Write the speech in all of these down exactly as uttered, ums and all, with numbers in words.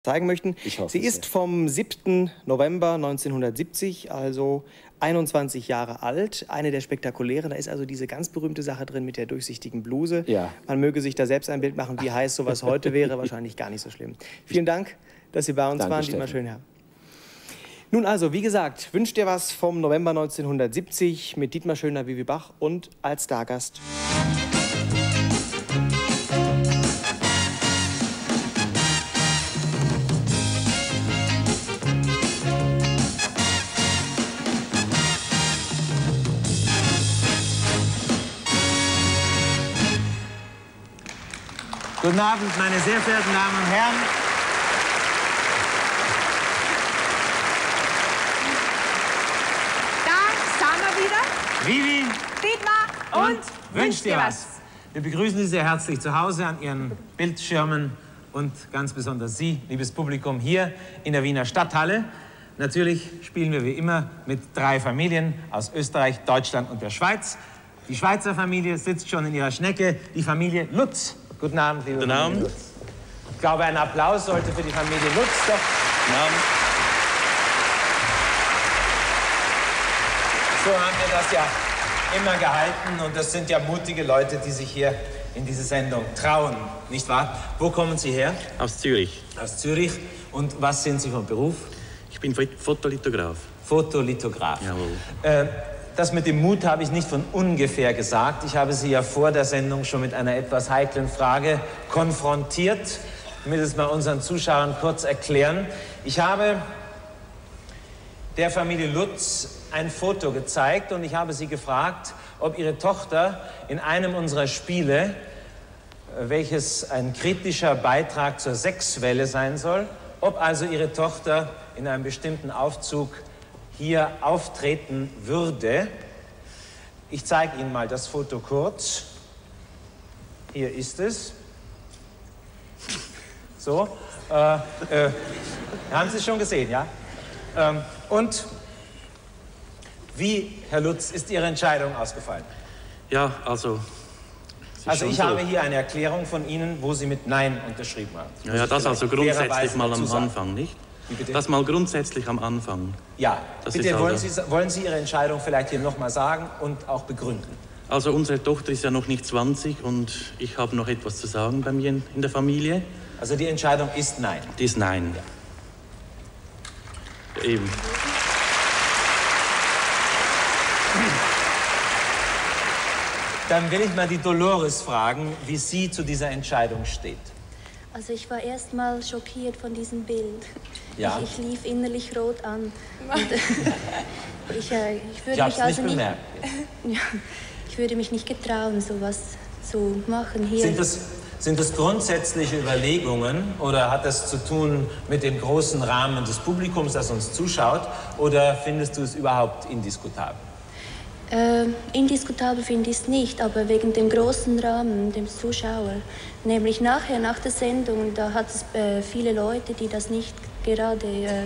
zeigen möchten. Ich hoffe, Sie ist vom siebten November neunzehnhundertsiebzig, also einundzwanzig Jahre alt. Eine der spektakulären. Da ist also diese ganz berühmte Sache drin mit der durchsichtigen Bluse. Ja. Man möge sich da selbst ein Bild machen, wie heiß sowas heute wäre. Wahrscheinlich gar nicht so schlimm. Vielen Dank, dass Sie bei uns Danke, waren, Dietmar Schönherr. Nun also, wie gesagt, wünscht dir was vom November neunzehnhundertsiebzig mit Dietmar Schönherr, Vivi Bach und als Stargast. Guten Abend, meine sehr verehrten Damen und Herren. Da sind wir wieder. Vivi Dietmar und, und wünscht dir was. Wir begrüßen Sie sehr herzlich zu Hause an Ihren Bildschirmen und ganz besonders Sie, liebes Publikum, hier in der Wiener Stadthalle. Natürlich spielen wir wie immer mit drei Familien aus Österreich, Deutschland und der Schweiz. Die Schweizer Familie sitzt schon in ihrer Schnecke, die Familie Lutz. Guten Abend, liebe Guten Familie Abend. Lutz. Ich glaube, ein Applaus sollte für die Familie Lutz doch. Guten Abend. So haben wir das ja immer gehalten und das sind ja mutige Leute, die sich hier in diese Sendung trauen, nicht wahr? Wo kommen Sie her? Aus Zürich. Aus Zürich. Und was sind Sie von Beruf? Ich bin Fotolithograf. Fotolithograf. Jawohl. Äh, Das mit dem Mut habe ich nicht von ungefähr gesagt. Ich habe Sie ja vor der Sendung schon mit einer etwas heiklen Frage konfrontiert. Ich will es mal unseren Zuschauern kurz erklären. Ich habe der Familie Lutz ein Foto gezeigt und ich habe sie gefragt, ob ihre Tochter in einem unserer Spiele, welches ein kritischer Beitrag zur Sexwelle sein soll, ob also ihre Tochter in einem bestimmten Aufzug hier auftreten würde. Ich zeige Ihnen mal das Foto kurz. Hier ist es. So. Äh, äh, haben Sie es schon gesehen, ja? Ähm, und wie, Herr Lutz, ist Ihre Entscheidung ausgefallen? Ja, also... es ist Also schon ich so. habe hier eine Erklärung von Ihnen, wo Sie mit Nein unterschrieben haben. Ja, ja, das also grundsätzlich fairerweise mal am dazu sagen. Anfang, nicht? Wie bitte? Das mal grundsätzlich am Anfang. Ja, Das bitte ist wollen, also- Sie, wollen Sie Ihre Entscheidung vielleicht hier nochmal sagen und auch begründen? Also unsere Tochter ist ja noch nicht zwanzig und ich habe noch etwas zu sagen bei mir in, in der Familie. Also die Entscheidung ist Nein. Die ist Nein. Ja, eben. Dann will ich mal die Dolores fragen, wie sie zu dieser Entscheidung steht. Also ich war erst mal schockiert von diesem Bild. Ja. Ich, ich lief innerlich rot an. Und, äh, ich, äh, ich Ich würde habe mich es also nicht nicht, bemerkt. ja, ich würde mich nicht getrauen, sowas zu machen hier. Sind das, sind das grundsätzliche Überlegungen oder hat das zu tun mit dem großen Rahmen des Publikums, das uns zuschaut, oder findest du es überhaupt indiskutabel? Äh, indiskutabel finde ich es nicht, aber wegen dem großen Rahmen, dem Zuschauer. Nämlich nachher, nach der Sendung, da hat es äh, viele Leute, die das nicht gerade äh,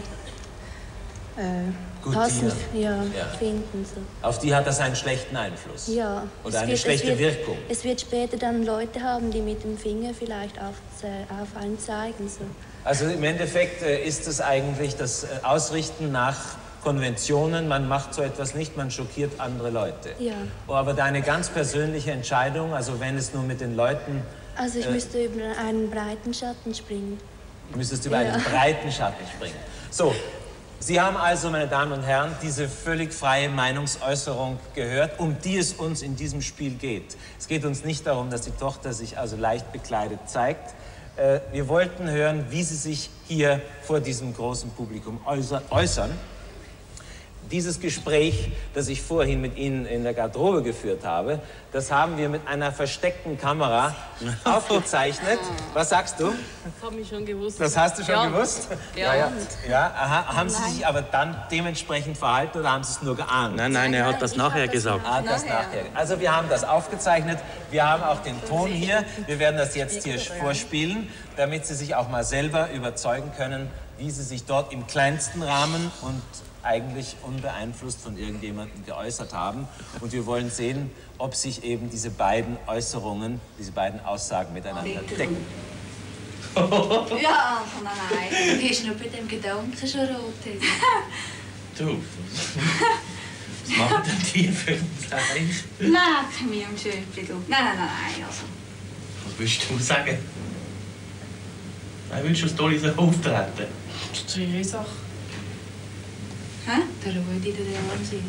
äh, Gut, passend die, ja, ja. finden. So. Auf die hat das einen schlechten Einfluss? Ja. Oder es eine wird- schlechte es wird, Wirkung? Es wird später dann Leute haben, die mit dem Finger vielleicht auf, äh, auf einen zeigen. So. Also im Endeffekt äh, ist es eigentlich das äh, Ausrichten nach Konventionen, man macht so etwas nicht, man schockiert andere Leute. Ja. Aber deine ganz persönliche Entscheidung, also wenn es nur mit den Leuten, Also ich Äh. müsste über einen breiten Schatten springen. du müsstest über Ja. einen breiten Schatten springen. So, Sie haben also, meine Damen und Herren, diese völlig freie Meinungsäußerung gehört, um die es uns in diesem Spiel geht. Es geht uns nicht darum, dass die Tochter sich also leicht bekleidet zeigt. Äh, wir wollten hören, wie Sie sich hier vor diesem großen Publikum äußer äußern. Dieses Gespräch, das ich vorhin mit Ihnen in der Garderobe geführt habe, das haben wir mit einer versteckten Kamera aufgezeichnet. Was sagst du? Das habe ich schon gewusst. Das hast du schon Ja. gewusst? Ja. ja. ja aha. Haben Sie sich aber dann dementsprechend verhalten oder haben Sie es nur geahnt? Nein, nein, er hat das nachher gesagt. Ah, das nachher. Also wir haben das aufgezeichnet, wir haben auch den Ton hier. Wir werden das jetzt hier vorspielen, damit Sie sich auch mal selber überzeugen können, wie Sie sich dort im kleinsten Rahmen und eigentlich unbeeinflusst von irgendjemandem geäußert haben. Und wir wollen sehen, ob sich eben diese beiden Äußerungen, diese beiden Aussagen miteinander decken. Ja, nein, nein. Du bist nur bei dem Gedanken schon rot. Du, was machen denn die für ein Fleisch? Leck mir am Schöpfli, du. Nein, nein, nein, also. Was willst du sagen? Nein, willst du als Dolly so auftreten? Das ist ihre Sache. Hä? Der Rudi, der Wahnsinn.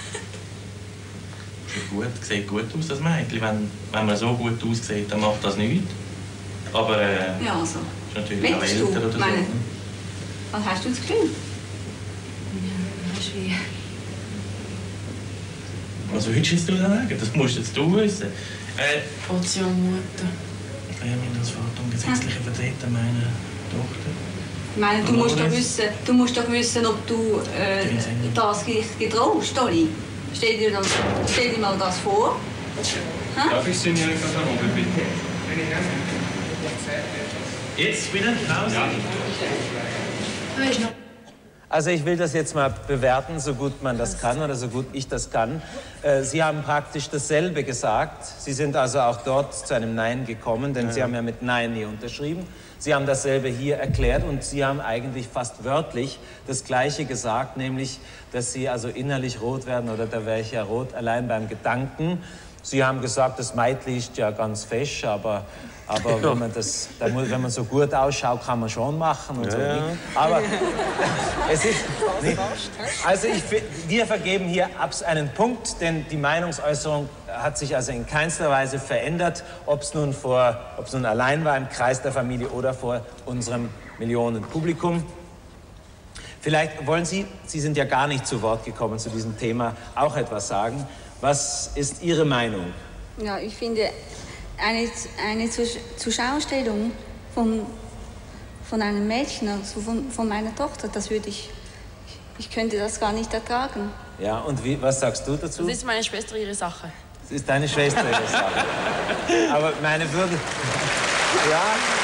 Sieht gut, sieht gut aus, das Mädchen. Wenn, wenn man so gut aussieht, dann macht das nichts. Aber äh, ja, also. ist natürlich auch älter oder so. Meine, was hast du das Gefühl? Ja, schwer. Was willst du jetzt sagen? Das musst jetzt du wissen. Äh, Ozeanmutter. Ich bin als Vater und gesetzlicher Vertreter meiner Tochter. Ich meine, du musst, doch wissen, du musst doch wissen, ob du äh, das getraust, Dolly. Stell dir, das, stell dir mal das vor. Ha? Darf ich Signorina Casanova bitten? Jetzt wieder raus. Ja. Also ich will das jetzt mal bewerten, so gut man das kann oder so gut ich das kann. Sie haben praktisch dasselbe gesagt. Sie sind also auch dort zu einem Nein gekommen, denn ja. Sie haben ja mit Nein nie unterschrieben. Sie haben dasselbe hier erklärt und Sie haben eigentlich fast wörtlich das Gleiche gesagt, nämlich, dass Sie also innerlich rot werden oder da wäre ich ja rot, allein beim Gedanken. Sie haben gesagt, das Meitli ist ja ganz fesch, aber, aber wenn, man das, da muss, wenn man so gut ausschaut, kann man schon machen und ja, so. Ja. Aber es ist nicht. Also ich, wir vergeben hier einen Punkt, denn die Meinungsäußerung hat sich also in keinster Weise verändert, ob es nun, vor, ob es nun allein war im Kreis der Familie oder vor unserem Millionenpublikum. Vielleicht wollen Sie, Sie sind ja gar nicht zu Wort gekommen zu diesem Thema, auch etwas sagen. Was ist Ihre Meinung? Ja, ich finde, eine, eine Zuschauerstellung von, von einem Mädchen, also von, von meiner Tochter, das würde ich, ich könnte das gar nicht ertragen. Ja, und wie, was sagst du dazu? Das ist meine Schwester ihre Sache. Das ist deine Schwester ihre Sache. Aber meine Würde, ja,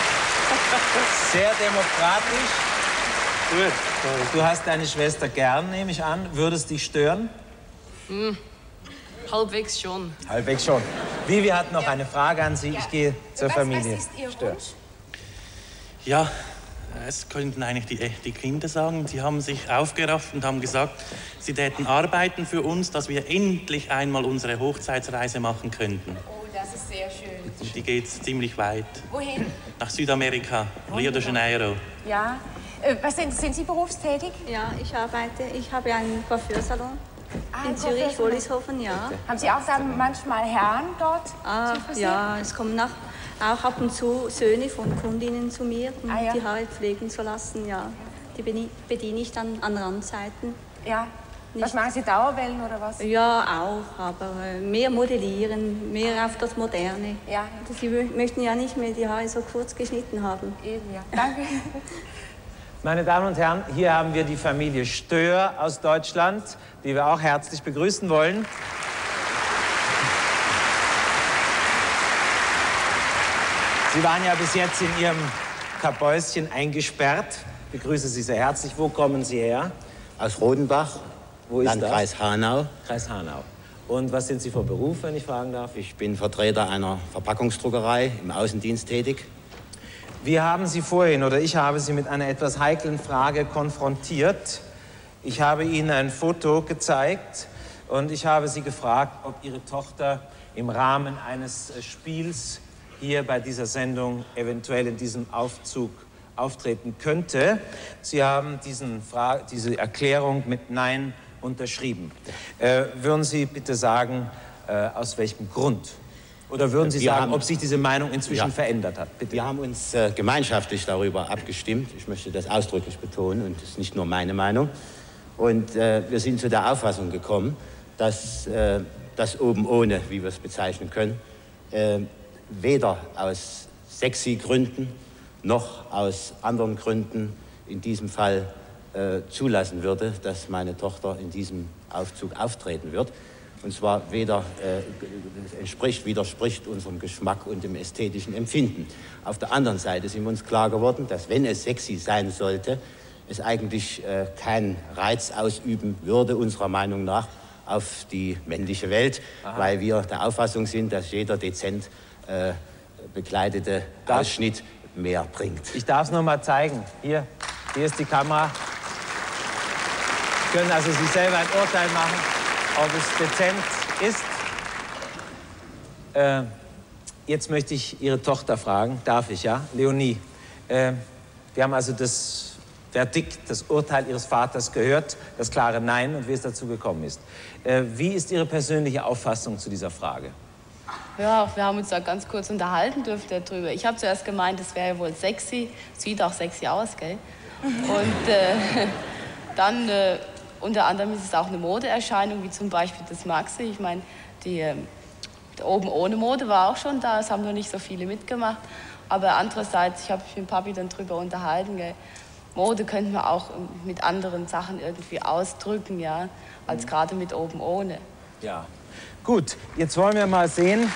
sehr demokratisch. Gut. Du hast deine Schwester gern, nehme ich an. Würdest dich stören? Hm. Halbwegs schon. Halbwegs schon. Vivi hat noch eine Frage an Sie. Ich gehe zur was, Familie. Was ist Ihr Stör. Wunsch? Ja, es könnten eigentlich die, die Kinder sagen. Sie haben sich aufgerafft und haben gesagt, sie täten arbeiten für uns, dass wir endlich einmal unsere Hochzeitsreise machen könnten. Oh, das ist sehr schön. Und die geht ziemlich weit. Wohin? Nach Südamerika, Rio de Janeiro. Ja. Äh, was sind, sind Sie berufstätig? Ja, ich arbeite, ich habe einen Coiffeursalon. Ah, in Zürich, Wollishofen, ja. Haben Sie auch dann manchmal Herren dort? Ah, ja, es kommen nach, auch ab und zu Söhne von Kundinnen zu mir, um ah, ja. die Haare pflegen zu lassen, ja. Die bediene ich dann an Randzeiten. Ja. Nicht. Was machen Sie, Dauerwellen oder was? Ja, auch, aber mehr modellieren, mehr auf das Moderne. Ja. Sie möchten ja nicht mehr die Haare so kurz geschnitten haben. Eben, ja. Danke. Meine Damen und Herren, hier haben wir die Familie Stör aus Deutschland, die wir auch herzlich begrüßen wollen. Sie waren ja bis jetzt in Ihrem Kabäuschen eingesperrt. Ich begrüße Sie sehr herzlich. Wo kommen Sie her? Aus Rodenbach, Wo ist Landkreis das? Hanau. Kreis Hanau. Und was sind Sie für Beruf, wenn ich fragen darf? Ich bin Vertreter einer Verpackungsdruckerei im Außendienst tätig. Wir haben Sie vorhin, oder ich habe Sie mit einer etwas heiklen Frage konfrontiert. Ich habe Ihnen ein Foto gezeigt und ich habe Sie gefragt, ob Ihre Tochter im Rahmen eines Spiels hier bei dieser Sendung eventuell in diesem Aufzug auftreten könnte. Sie haben diesen Fra- diese Erklärung mit Nein unterschrieben. Äh, würden Sie bitte sagen, äh, aus welchem Grund? Oder würden Sie Wir sagen, haben, ob sich diese Meinung inzwischen ja, verändert hat? Bitte. Wir haben uns äh, gemeinschaftlich darüber abgestimmt. Ich möchte das ausdrücklich betonen und das ist nicht nur meine Meinung. Und äh, wir sind zu der Auffassung gekommen, dass äh, das oben ohne, wie wir es bezeichnen können, äh, weder aus sexy Gründen noch aus anderen Gründen in diesem Fall äh, zulassen würde, dass meine Tochter in diesem Aufzug auftreten wird. Und zwar weder äh, entspricht, widerspricht unserem Geschmack und dem ästhetischen Empfinden. Auf der anderen Seite sind wir uns klar geworden, dass wenn es sexy sein sollte, es eigentlich äh, keinen Reiz ausüben würde, unserer Meinung nach, auf die männliche Welt, Aha. weil wir der Auffassung sind, dass jeder dezent äh, bekleidete Darf, Ausschnitt mehr bringt. Ich darf es noch mal zeigen. Hier, hier ist die Kamera. Sie können also sich selber ein Urteil machen, ob es dezent ist. Äh, jetzt möchte ich Ihre Tochter fragen. Darf ich, ja? Leonie, äh, wir haben also das Verdikt, das Urteil Ihres Vaters gehört, das klare Nein und wie es dazu gekommen ist. Äh, wie ist Ihre persönliche Auffassung zu dieser Frage? Ja, wir haben uns da ganz kurz unterhalten dürfen darüber. Ich habe zuerst gemeint, das wäre ja wohl sexy. Sieht auch sexy aus, gell? Und äh, dann, äh, unter anderem ist es auch eine Modeerscheinung, wie zum Beispiel das Maxi. Ich meine, die, äh, die oben ohne Mode war auch schon da, es haben nur nicht so viele mitgemacht. Aber andererseits, ich habe mich mit Papi dann drüber unterhalten, gell? Mode könnte man auch mit anderen Sachen irgendwie ausdrücken, ja, als gerade mit oben ohne. Ja. Gut, jetzt wollen wir mal sehen.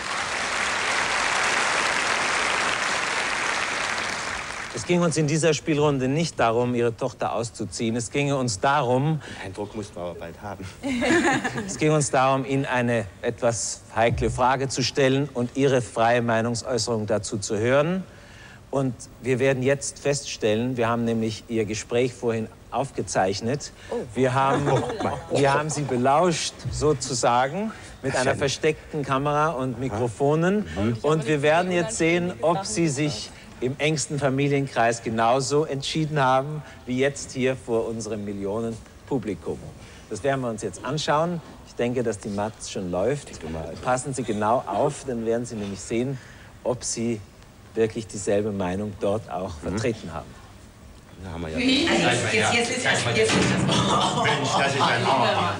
Es ging uns in dieser Spielrunde nicht darum, Ihre Tochter auszuziehen. Es ging uns darum... Den Eindruck mussten wir aber bald haben. Es ging uns darum, Ihnen eine etwas heikle Frage zu stellen und Ihre freie Meinungsäußerung dazu zu hören. Und wir werden jetzt feststellen, wir haben nämlich Ihr Gespräch vorhin aufgezeichnet. Wir haben, wir haben Sie belauscht, sozusagen, mit einer versteckten Kamera und Mikrofonen. Und wir werden jetzt sehen, ob Sie sich im engsten Familienkreis genauso entschieden haben, wie jetzt hier vor unserem Millionenpublikum. Das werden wir uns jetzt anschauen. Ich denke, dass die Matz schon läuft. Passen Sie genau auf, dann werden Sie nämlich sehen, ob Sie wirklich dieselbe Meinung dort auch vertreten haben. Da haben wir ja. Also jetzt, jetzt ist das, jetzt ist das. Mensch, das ist ein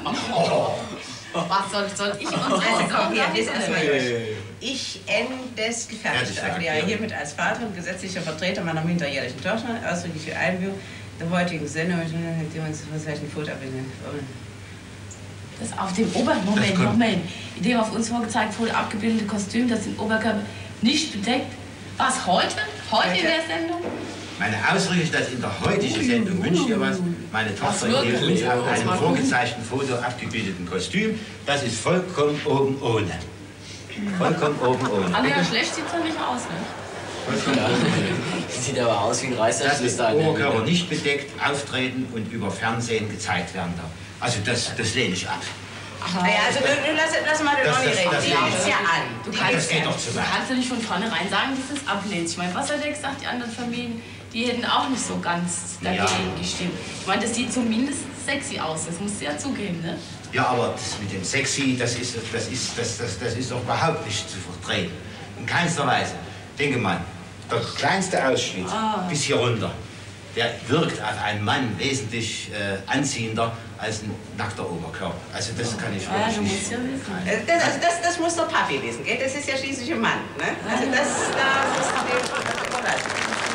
Was soll, soll ich uns also komm, hier, das erstmal durch. Ich, N. des Gefertigten, erkläre hiermit als Vater und gesetzlicher Vertreter meiner minderjährigen Tochter ausdrücklich für Einwilligung der heutigen Sendung, die uns was heißt ein Foto abbilden. Das auf dem Ober... Moment, Moment. In dem auf uns vorgezeigt wurde, abgebildete Kostüm, das den Oberkörper nicht bedeckt. Was, heute? Heute in der Sendung? Meine Ausrede ist, dass in der heutigen Sendung wünscht ihr was. Meine Tochter hilft uns auf einem vorgezeigten Foto abgebildeten Kostüm. Das ist vollkommen oben ohne. Vollkommen oben ohne. Aber ja, schlecht sieht es nicht aus, ne? Vollkommen oben ohne. Sieht aber aus wie ein Reißverschluss. Das ist Oberkörper nicht bedeckt, auftreten und über Fernsehen gezeigt werden darf. Also das, das lehne ich ab. Naja, also du, du lass, lass mal den Ronny reden. Die gibt's ja an. Du kannst, das geht doch zu du weit. kannst ja nicht von vornherein sagen, dass es ablehnst. Ich meine, was hat er gesagt? Die anderen Familien, die hätten auch nicht so ganz dagegen ja. gestimmt. Ich meine, das sieht zumindest sexy aus. Das musst du ja zugeben, ne? Ja, aber das mit dem Sexy, das ist, das ist, das, das, das ist doch überhaupt nicht zu vertreten. In keinster Weise. Denke mal, der kleinste Ausschnitt ah. bis hier runter, der wirkt auf einen Mann wesentlich äh, anziehender als ein nackter Oberkörper. Also das kann ich wirklich ja, nicht. Ja wissen. Das, also das, das muss der Papi wissen, gell? Das ist ja schließlich ein Mann, ne? Also das, da ist die Überleitung.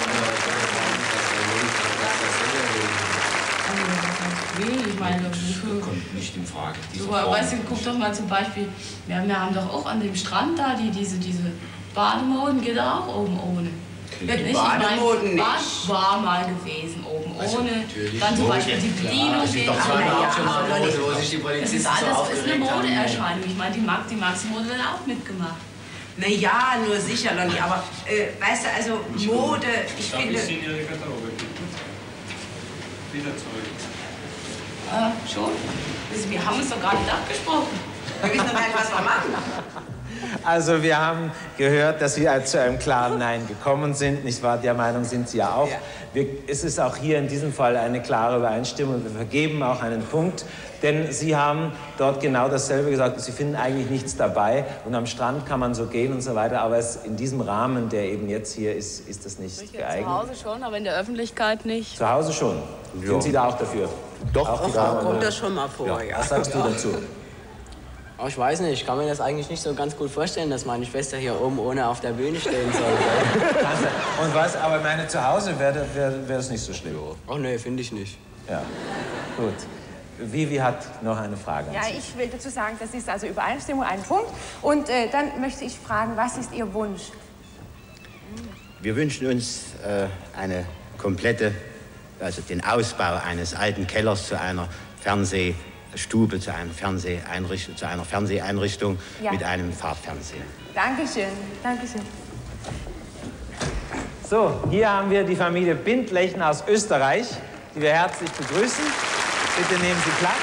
Ich meine, das kommt nicht in Frage. Du, weißt du, guck doch mal zum Beispiel, wir, wir haben doch auch an dem Strand da die, diese, diese Bademoden, geht da auch oben ohne. Ja, die Bademoden nicht. Bad war mal gewesen, oben also, ohne. Dann zum Beispiel die Bedienung. Das ist doch zweimal schon mal Mode, wo sich die Polizisten so aufgeregt haben. Das ist eine Modeerscheinung. Ich meine, die, Max, die Maxi-Mode hat auch mitgemacht. Na ja, nur sicher, Lonnie. Aber, äh, weißt du, also Mode, ich Darf finde... ich Sie in Ihre Kataloge bitten? Wieder zurück. Äh, schon? Wir haben uns doch gar nicht abgesprochen. Wir wissen doch gar nicht, was wir machen. Also wir haben gehört, dass Sie zu einem klaren Nein gekommen sind. Nicht wahr? Der Meinung sind Sie ja auch. Ja. Wir, es ist auch hier in diesem Fall eine klare Übereinstimmung. Wir vergeben auch einen Punkt, denn Sie haben dort genau dasselbe gesagt. Sie finden eigentlich nichts dabei und am Strand kann man so gehen und so weiter. Aber es, in diesem Rahmen, der eben jetzt hier ist, ist das nicht geeignet. Zu Hause schon, aber in der Öffentlichkeit nicht. Zu Hause schon. Ja. Sind Sie da auch dafür? Doch, auch doch kommt das schon mal vor, ja. Ja. Was sagst du dazu? Aber ich weiß nicht, ich kann mir das eigentlich nicht so ganz gut vorstellen, dass meine Schwester hier oben ohne auf der Bühne stehen soll. Und was? Aber meine, zu Hause wäre wär, wär das nicht so schlimm. Ach nee, finde ich nicht. Ja, gut. Vivi hat noch eine Frage. Ja, ich will dazu sagen, das ist also Übereinstimmung, ein Punkt. Und äh, dann möchte ich fragen, was ist Ihr Wunsch? Wir wünschen uns äh, eine komplette, also den Ausbau eines alten Kellers zu einer Fernsehstube, zu einer Fernseheinrichtung, zu einer Fernseheinrichtung ja. mit einem Farbfernsehen. Dankeschön, Dankeschön. So, hier haben wir die Familie Bindlechner aus Österreich, die wir herzlich begrüßen. Bitte nehmen Sie Platz.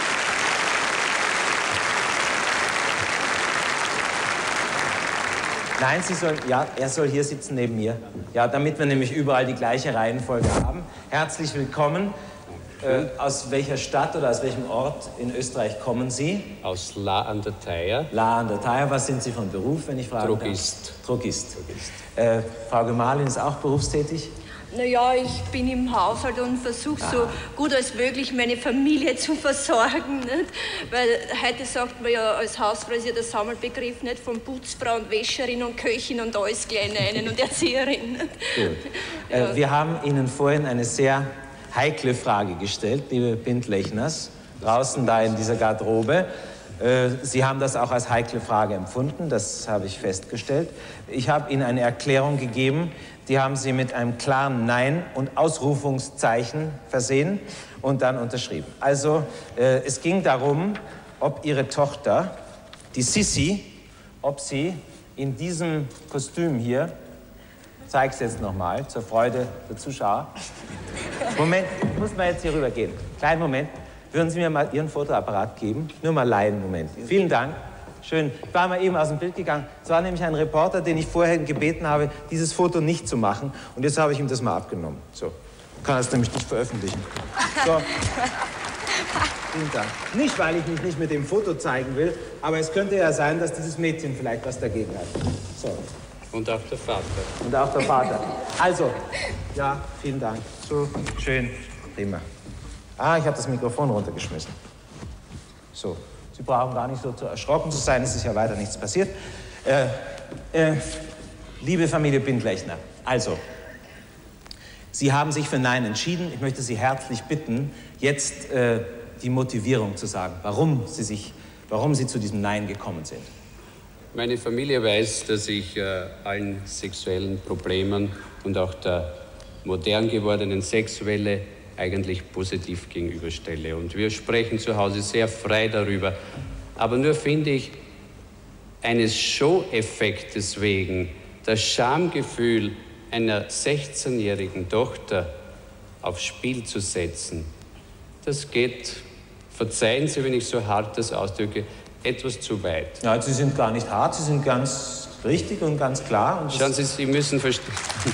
Nein, Sie sollen, ja, er soll hier sitzen neben mir. Ja, damit wir nämlich überall die gleiche Reihenfolge haben. Herzlich willkommen. Äh, aus welcher Stadt oder aus welchem Ort in Österreich kommen Sie? Aus La an der Theier. La an der Theier. Was sind Sie von Beruf, wenn ich fragen Drogist. darf? Drogist. Drogist. Äh, Frau Gemahlin ist auch berufstätig? Naja, ich bin im Haushalt und versuche so gut als möglich meine Familie zu versorgen. Nicht? Weil heute sagt man ja, als Hausfrau ist ja der Sammelbegriff nicht von Putzfrau und Wäscherin und Köchin und alles Kleine einen und Erzieherin. Nicht? Gut. Äh, wir haben Ihnen vorhin eine sehr heikle Frage gestellt, liebe Bindlechners, draußen da in dieser Garderobe. Äh, Sie haben das auch als heikle Frage empfunden, das habe ich festgestellt. Ich habe Ihnen eine Erklärung gegeben, die haben Sie mit einem klaren Nein und Ausrufungszeichen versehen und dann unterschrieben. Also äh, es ging darum, ob Ihre Tochter, die Sissi, ob sie in diesem Kostüm hier, ich zeige es jetzt nochmal, zur Freude der Zuschauer. Moment, ich muss mal jetzt hier rüber gehen. Kleinen Moment. Würden Sie mir mal Ihren Fotoapparat geben? Nur mal leihen, Moment. Vielen Dank. Schön. Ich war mal eben aus dem Bild gegangen. Es war nämlich ein Reporter, den ich vorher gebeten habe, dieses Foto nicht zu machen. Und jetzt habe ich ihm das mal abgenommen. So. Kann das nämlich nicht veröffentlichen. So. Vielen Dank. Nicht, weil ich mich nicht mit dem Foto zeigen will, aber es könnte ja sein, dass dieses Mädchen vielleicht was dagegen hat. So. Und auch der Vater. Und auch der Vater. Also, ja, vielen Dank. So, schön. Prima. Ah, ich habe das Mikrofon runtergeschmissen. So, Sie brauchen gar nicht so zu erschrocken zu sein, es ist ja weiter nichts passiert. Äh, äh, liebe Familie Bindlechner, also, Sie haben sich für Nein entschieden. Ich möchte Sie herzlich bitten, jetzt äh, die Motivierung zu sagen, warum Sie, sich, warum Sie zu diesem Nein gekommen sind. Meine Familie weiß, dass ich äh, allen sexuellen Problemen und auch der modern gewordenen Sexuelle eigentlich positiv gegenüberstelle. Und wir sprechen zu Hause sehr frei darüber. Aber nur finde ich, eines Show-Effektes wegen, das Schamgefühl einer sechzehnjährigen Tochter aufs Spiel zu setzen, das geht, verzeihen Sie, wenn ich so hart das ausdrücke, etwas zu weit. Ja, Sie sind gar nicht hart, Sie sind ganz richtig und ganz klar. Und Schauen Sie, Sie müssen verstehen.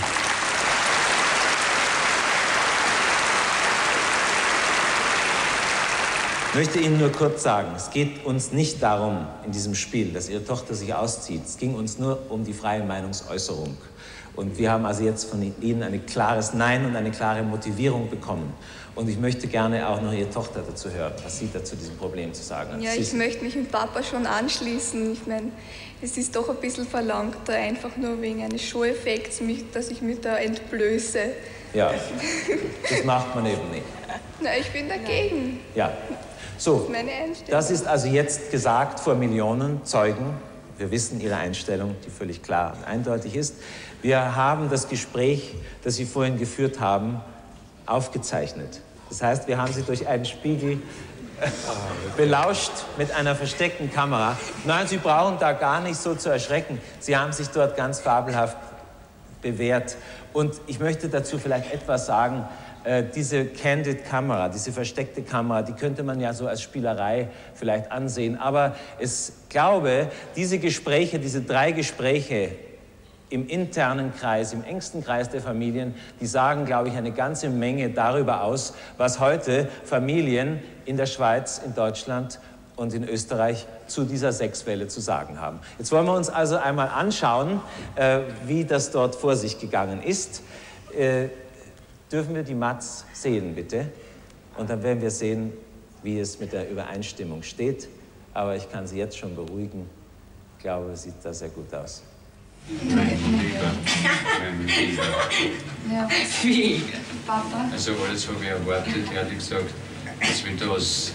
Ich möchte Ihnen nur kurz sagen, es geht uns nicht darum, in diesem Spiel, dass Ihre Tochter sich auszieht. Es ging uns nur um die freie Meinungsäußerung. Und wir haben also jetzt von Ihnen ein klares Nein und eine klare Motivierung bekommen. Und ich möchte gerne auch noch Ihre Tochter dazu hören, was sie dazu diesem Problem zu sagen hat. Ja, ich möchte mich mit Papa schon anschließen. Ich meine, es ist doch ein bisschen verlangt, da einfach nur wegen eines Show-Effekts, dass ich mich da entblöße. Ja, das macht man eben nicht. Na, ich bin dagegen. Ja, so, Das ist meine Einstellung. das ist also jetzt gesagt vor Millionen Zeugen. Wir wissen Ihre Einstellung, die völlig klar und eindeutig ist. Wir haben das Gespräch, das Sie vorhin geführt haben, aufgezeichnet. Das heißt, wir haben Sie durch einen Spiegel belauscht mit einer versteckten Kamera. Nein, Sie brauchen da gar nicht so zu erschrecken. Sie haben sich dort ganz fabelhaft bewährt. Und ich möchte dazu vielleicht etwas sagen. Äh, diese Candid-Kamera, diese versteckte Kamera, die könnte man ja so als Spielerei vielleicht ansehen. Aber ich glaube, diese Gespräche, diese drei Gespräche im internen Kreis, im engsten Kreis der Familien, die sagen, glaube ich, eine ganze Menge darüber aus, was heute Familien in der Schweiz, in Deutschland und in Österreich zu dieser Sexwelle zu sagen haben. Jetzt wollen wir uns also einmal anschauen, äh, wie das dort vor sich gegangen ist. Äh, dürfen wir die Matz sehen, bitte? Und dann werden wir sehen, wie es mit der Übereinstimmung steht. Aber ich kann Sie jetzt schon beruhigen. Ich glaube, es sieht da sehr gut aus. Mein Lieber, mein Lieber. Ja, wie? Papa? Also alles habe ich erwartet, ehrlich gesagt, dass wir das...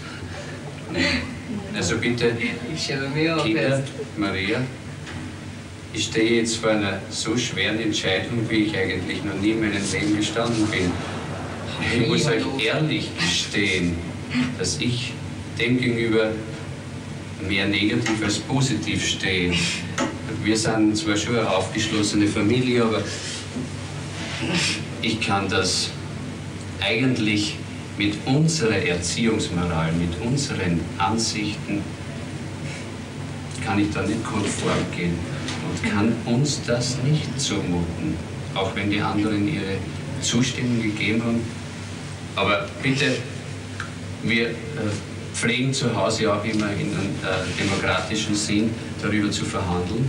Also bitte, Kinder, Maria, ich stehe jetzt vor einer so schweren Entscheidung, wie ich eigentlich noch nie in meinem Leben gestanden bin. Ich muss euch ehrlich gestehen, dass ich dem gegenüber mehr negativ als positiv stehe. Wir sind zwar schon eine aufgeschlossene Familie, aber ich kann das eigentlich mit unserer Erziehungsmoral, mit unseren Ansichten, kann ich da nicht konform gehen und kann uns das nicht zumuten, auch wenn die anderen ihre Zustimmung gegeben haben. Aber bitte, wir äh, pflegen zu Hause auch immer in einem äh, demokratischen Sinn darüber zu verhandeln.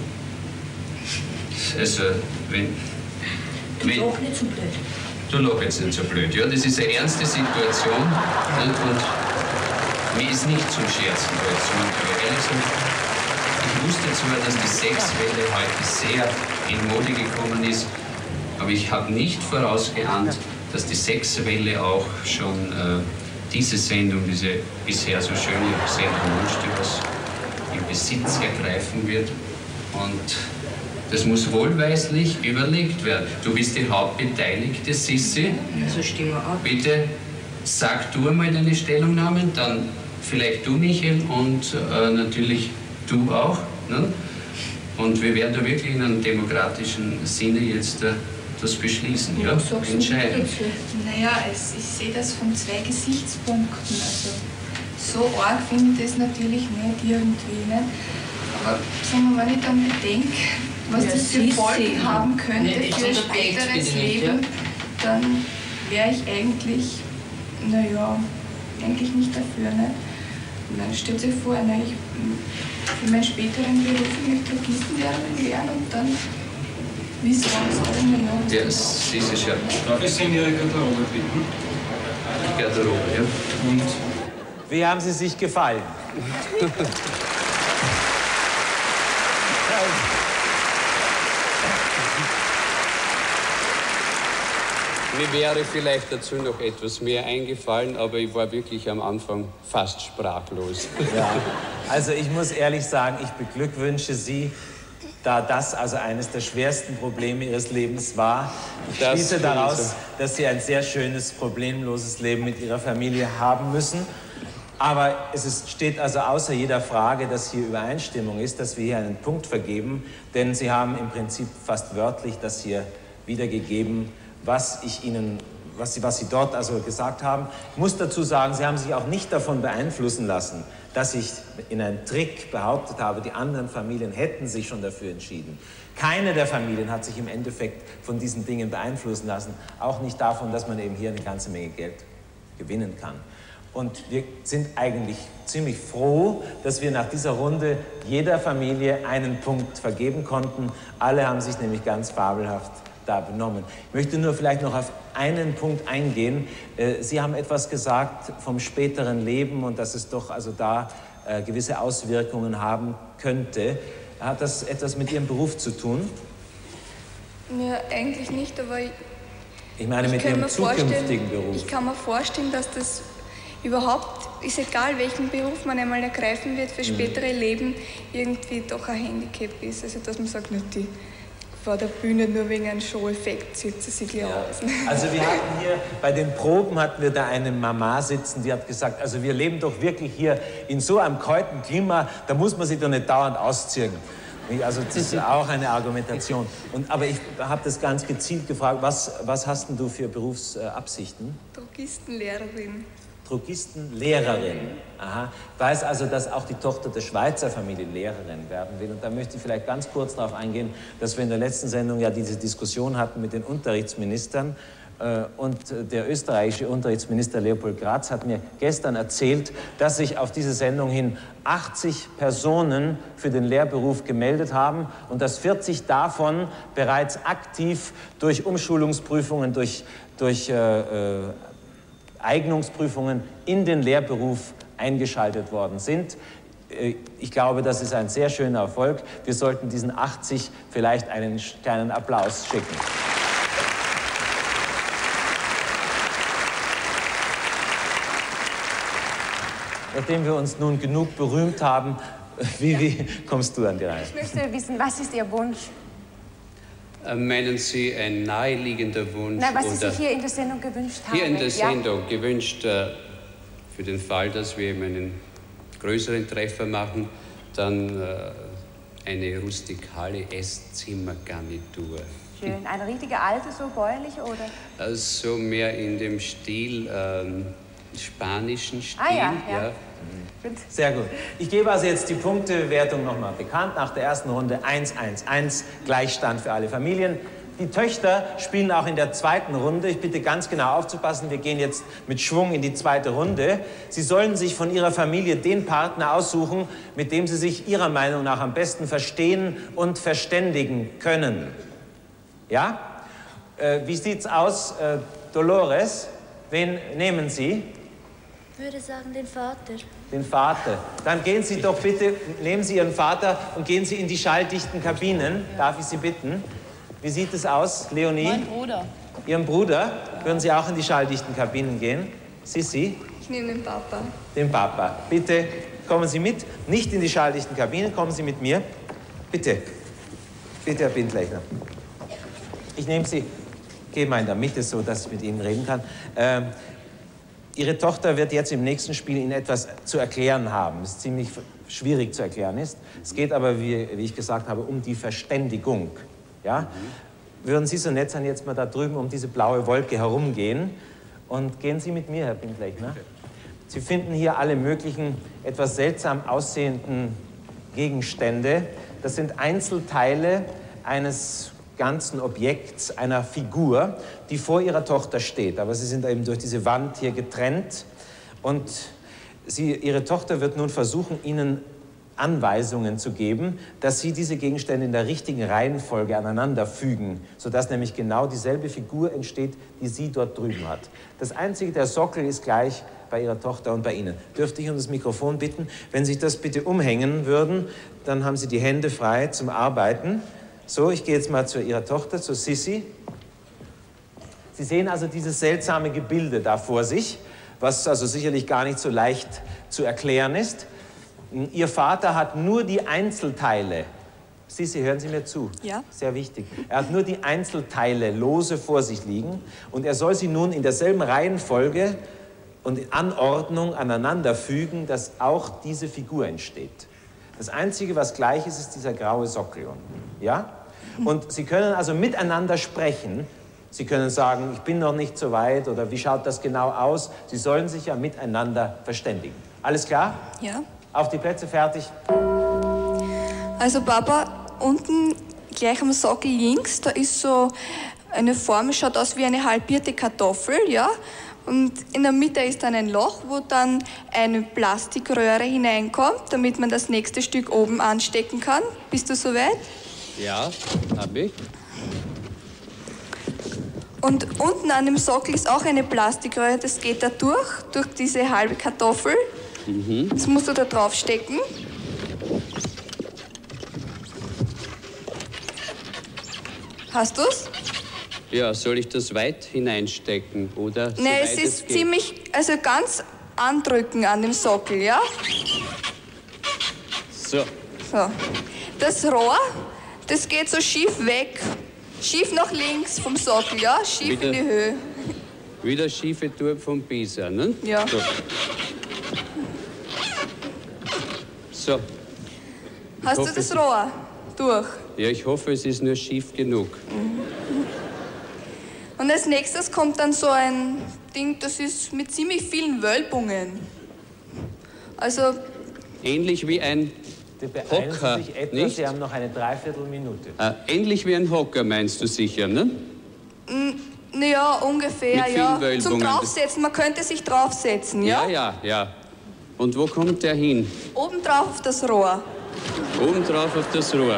Also, wenn... Du wenn lach nicht so blöd. Du lach jetzt nicht so blöd. Ja, das ist eine ernste Situation und, und mir ist nicht zum Scherzen da jetzt. Aber ehrlich gesagt, ich wusste zwar, dass die Sexwelle heute sehr in Mode gekommen ist, aber ich habe nicht vorausgeahnt, dass die Sexwelle auch schon äh, diese Sendung, diese bisher so schöne Sendung Mundstücks in Besitz ergreifen wird. Und das muss wohlweislich überlegt werden. Du bist die Hauptbeteiligte, Sissi. So stimmen wir ab. Bitte sag du einmal deine Stellungnahmen, dann vielleicht du, Michael, und äh, natürlich du auch. Ne? Und wir werden da wirklich in einem demokratischen Sinne jetzt äh, das beschließen, ja? Entscheiden. Naja, es, ich sehe das von zwei Gesichtspunkten. Also, so arg finde ich das natürlich nicht irgendwie. Nicht? Aber sagen wir mal, wenn ich dann bedenke, was ja, das für Folgen haben könnte nee, für ein späteres Leben, ja, dann wäre ich eigentlich, naja, eigentlich nicht dafür. Nicht? Und dann stellt sich vor, na, ich für meinen späteren Beruf möchte Drogistenlehrerin werden und dann, wie es alles naja. Ja, sie ist ja. Darf ich Sie in Ihre Garderobe bitten? Garderobe, ja. Und? Wie haben Sie sich gefallen? Mir wäre vielleicht dazu noch etwas mehr eingefallen, aber ich war wirklich am Anfang fast sprachlos. Ja, also ich muss ehrlich sagen, ich beglückwünsche Sie, da das also eines der schwersten Probleme Ihres Lebens war. Ich Das schließe daraus, sowieso. dass Sie ein sehr schönes, problemloses Leben mit Ihrer Familie haben müssen. Aber es ist, steht also außer jeder Frage, dass hier Übereinstimmung ist, dass wir hier einen Punkt vergeben. Denn Sie haben im Prinzip fast wörtlich das hier wiedergegeben, was ich Ihnen, was Sie, was Sie dort also gesagt haben. Ich muss dazu sagen, Sie haben sich auch nicht davon beeinflussen lassen, dass ich in einem Trick behauptet habe, die anderen Familien hätten sich schon dafür entschieden. Keine der Familien hat sich im Endeffekt von diesen Dingen beeinflussen lassen, auch nicht davon, dass man eben hier eine ganze Menge Geld gewinnen kann. Und wir sind eigentlich ziemlich froh, dass wir nach dieser Runde jeder Familie einen Punkt vergeben konnten. Alle haben sich nämlich ganz fabelhaft da benommen. Ich möchte nur vielleicht noch auf einen Punkt eingehen. Sie haben etwas gesagt vom späteren Leben und dass es doch also da gewisse Auswirkungen haben könnte. Hat das etwas mit Ihrem Beruf zu tun? Ja, eigentlich nicht, aber ich, ich meine ich mit Ihrem zukünftigen Beruf. Ich kann mir vorstellen, dass das überhaupt, ist egal welchen Beruf man einmal ergreifen wird, für spätere Leben irgendwie doch ein Handicap ist. Also dass man sagt, nicht die vor der Bühne nur wegen einem Show-Effekt sitzen sie gleich Ja. aus. Also wir hatten hier, bei den Proben hatten wir da eine Mama sitzen, die hat gesagt, also wir leben doch wirklich hier in so einem kalten Klima, da muss man sich doch nicht dauernd ausziehen. Also das ist auch eine Argumentation. Und, aber ich habe das ganz gezielt gefragt, was, was hast denn du für Berufsabsichten? Drogistenlehrerin. Drogistenlehrerin. Aha. Ich weiß also, dass auch die Tochter der Schweizer Familie Lehrerin werden will. Und da möchte ich vielleicht ganz kurz darauf eingehen, dass wir in der letzten Sendung ja diese Diskussion hatten mit den Unterrichtsministern. Und der österreichische Unterrichtsminister Leopold Graz hat mir gestern erzählt, dass sich auf diese Sendung hin achtzig Personen für den Lehrberuf gemeldet haben und dass vierzig davon bereits aktiv durch Umschulungsprüfungen, durch, durch äh, äh, Eignungsprüfungen in den Lehrberuf eingeschaltet worden sind. Ich glaube, das ist ein sehr schöner Erfolg. Wir sollten diesen achtzig vielleicht einen kleinen Applaus schicken. Nachdem wir uns nun genug berühmt haben, wie, wie kommst du an die Reihe? Ich möchte wissen, was ist Ihr Wunsch? Meinen Sie ein naheliegender Wunsch? Nein, was Sie oder sich hier in der Sendung gewünscht haben. hier in der Ja. Sendung gewünscht, äh, für den Fall, dass wir eben einen größeren Treffer machen, dann äh, eine rustikale Esszimmergarnitur. schön. Eine richtige alte, so bäuerliche, oder? Also mehr in dem Stil, ähm, spanischen Stil. Ah ja, ja. ja. Sehr gut. Ich gebe also jetzt die Punktewertung noch mal bekannt. Nach der ersten Runde eins eins eins, Gleichstand für alle Familien. Die Töchter spielen auch in der zweiten Runde. Ich bitte ganz genau aufzupassen. Wir gehen jetzt mit Schwung in die zweite Runde. Sie sollen sich von Ihrer Familie den Partner aussuchen, mit dem Sie sich Ihrer Meinung nach am besten verstehen und verständigen können. Ja? Äh, wie sieht's aus, äh, Dolores? Wen nehmen Sie? Ich würde sagen, den Vater. Den Vater. Dann gehen Sie doch bitte, nehmen Sie Ihren Vater und gehen Sie in die schalldichten Kabinen. Darf ich Sie bitten? Wie sieht es aus, Leonie? Mein Bruder. Ihren Bruder? Würden Sie auch in die schalldichten Kabinen gehen? Sissi? Ich nehme den Papa. Den Papa. Bitte kommen Sie mit. Nicht in die schalldichten Kabinen, kommen Sie mit mir. Bitte. Bitte, Herr Bindlechner. Ich nehme Sie, gehe mal in der Mitte, so dass ich mit Ihnen reden kann. Ähm, Ihre Tochter wird jetzt im nächsten Spiel Ihnen etwas zu erklären haben, das ziemlich schwierig zu erklären ist. Es geht aber, wie, wie ich gesagt habe, um die Verständigung. Ja? Mhm. Würden Sie so nett sein, jetzt mal da drüben um diese blaue Wolke herumgehen? Und gehen Sie mit mir, Herr Bindlechner. Sie finden hier alle möglichen, etwas seltsam aussehenden Gegenstände. Das sind Einzelteile eines ganzen Objekts, einer Figur, die vor ihrer Tochter steht. Aber sie sind eben durch diese Wand hier getrennt. Und sie, ihre Tochter wird nun versuchen, ihnen Anweisungen zu geben, dass sie diese Gegenstände in der richtigen Reihenfolge aneinander fügen, sodass nämlich genau dieselbe Figur entsteht, die sie dort drüben hat. Das Einzige, der Sockel ist gleich bei ihrer Tochter und bei Ihnen. Dürfte ich um das Mikrofon bitten? Wenn Sie das bitte umhängen würden, dann haben Sie die Hände frei zum Arbeiten. So, ich gehe jetzt mal zu Ihrer Tochter, zu Sissi. Sie sehen also dieses seltsame Gebilde da vor sich, was also sicherlich gar nicht so leicht zu erklären ist. Ihr Vater hat nur die Einzelteile. Sissi, hören Sie mir zu. Ja. Sehr wichtig. Er hat nur die Einzelteile lose vor sich liegen und er soll sie nun in derselben Reihenfolge und in Anordnung aneinander fügen, dass auch diese Figur entsteht. Das Einzige, was gleich ist, ist dieser graue Sockel. Ja? Und Sie können also miteinander sprechen. Sie können sagen, ich bin noch nicht so weit oder wie schaut das genau aus? Sie sollen sich ja miteinander verständigen. Alles klar? Ja. Auf die Plätze, fertig. Also Papa, unten gleich am Sockel links, da ist so eine Form, schaut aus wie eine halbierte Kartoffel, ja? Und in der Mitte ist dann ein Loch, wo dann eine Plastikröhre hineinkommt, damit man das nächste Stück oben anstecken kann. Bist du soweit? Ja, habe ich. Und unten an dem Sockel ist auch eine Plastikröhre, das geht da durch, durch diese halbe Kartoffel. Mhm. Das musst du da drauf stecken. Hast du's? Ja, soll ich das weit hineinstecken oder so Nein, weit es ist es geht? ziemlich, also ganz andrücken an dem Sockel, ja? So. So. Das Rohr, das geht so schief weg. Schief nach links vom Sockel, ja? Schief Wieder- in die Höhe. Wie der schiefe Turm von Pisa, ne? Ja. So. So. Ich Hast hoffe, du das es- Rohr durch? Ja, ich hoffe, es ist nur schief genug. Und als nächstes kommt dann so ein Ding, das ist mit ziemlich vielen Wölbungen. Also, Ähnlich wie ein Beeilen Hocker, Sie sich etwas, nicht? Sie haben noch eine Dreiviertelminute. Äh, ähnlich wie ein Hocker, meinst du sicher, ne? naja, ungefähr, Mit vielen ja. Zum Wölbungen. Draufsetzen, man könnte sich draufsetzen, ja? Ja, ja, ja. Und wo kommt der hin? Oben drauf auf das Rohr. Oben drauf auf das Rohr.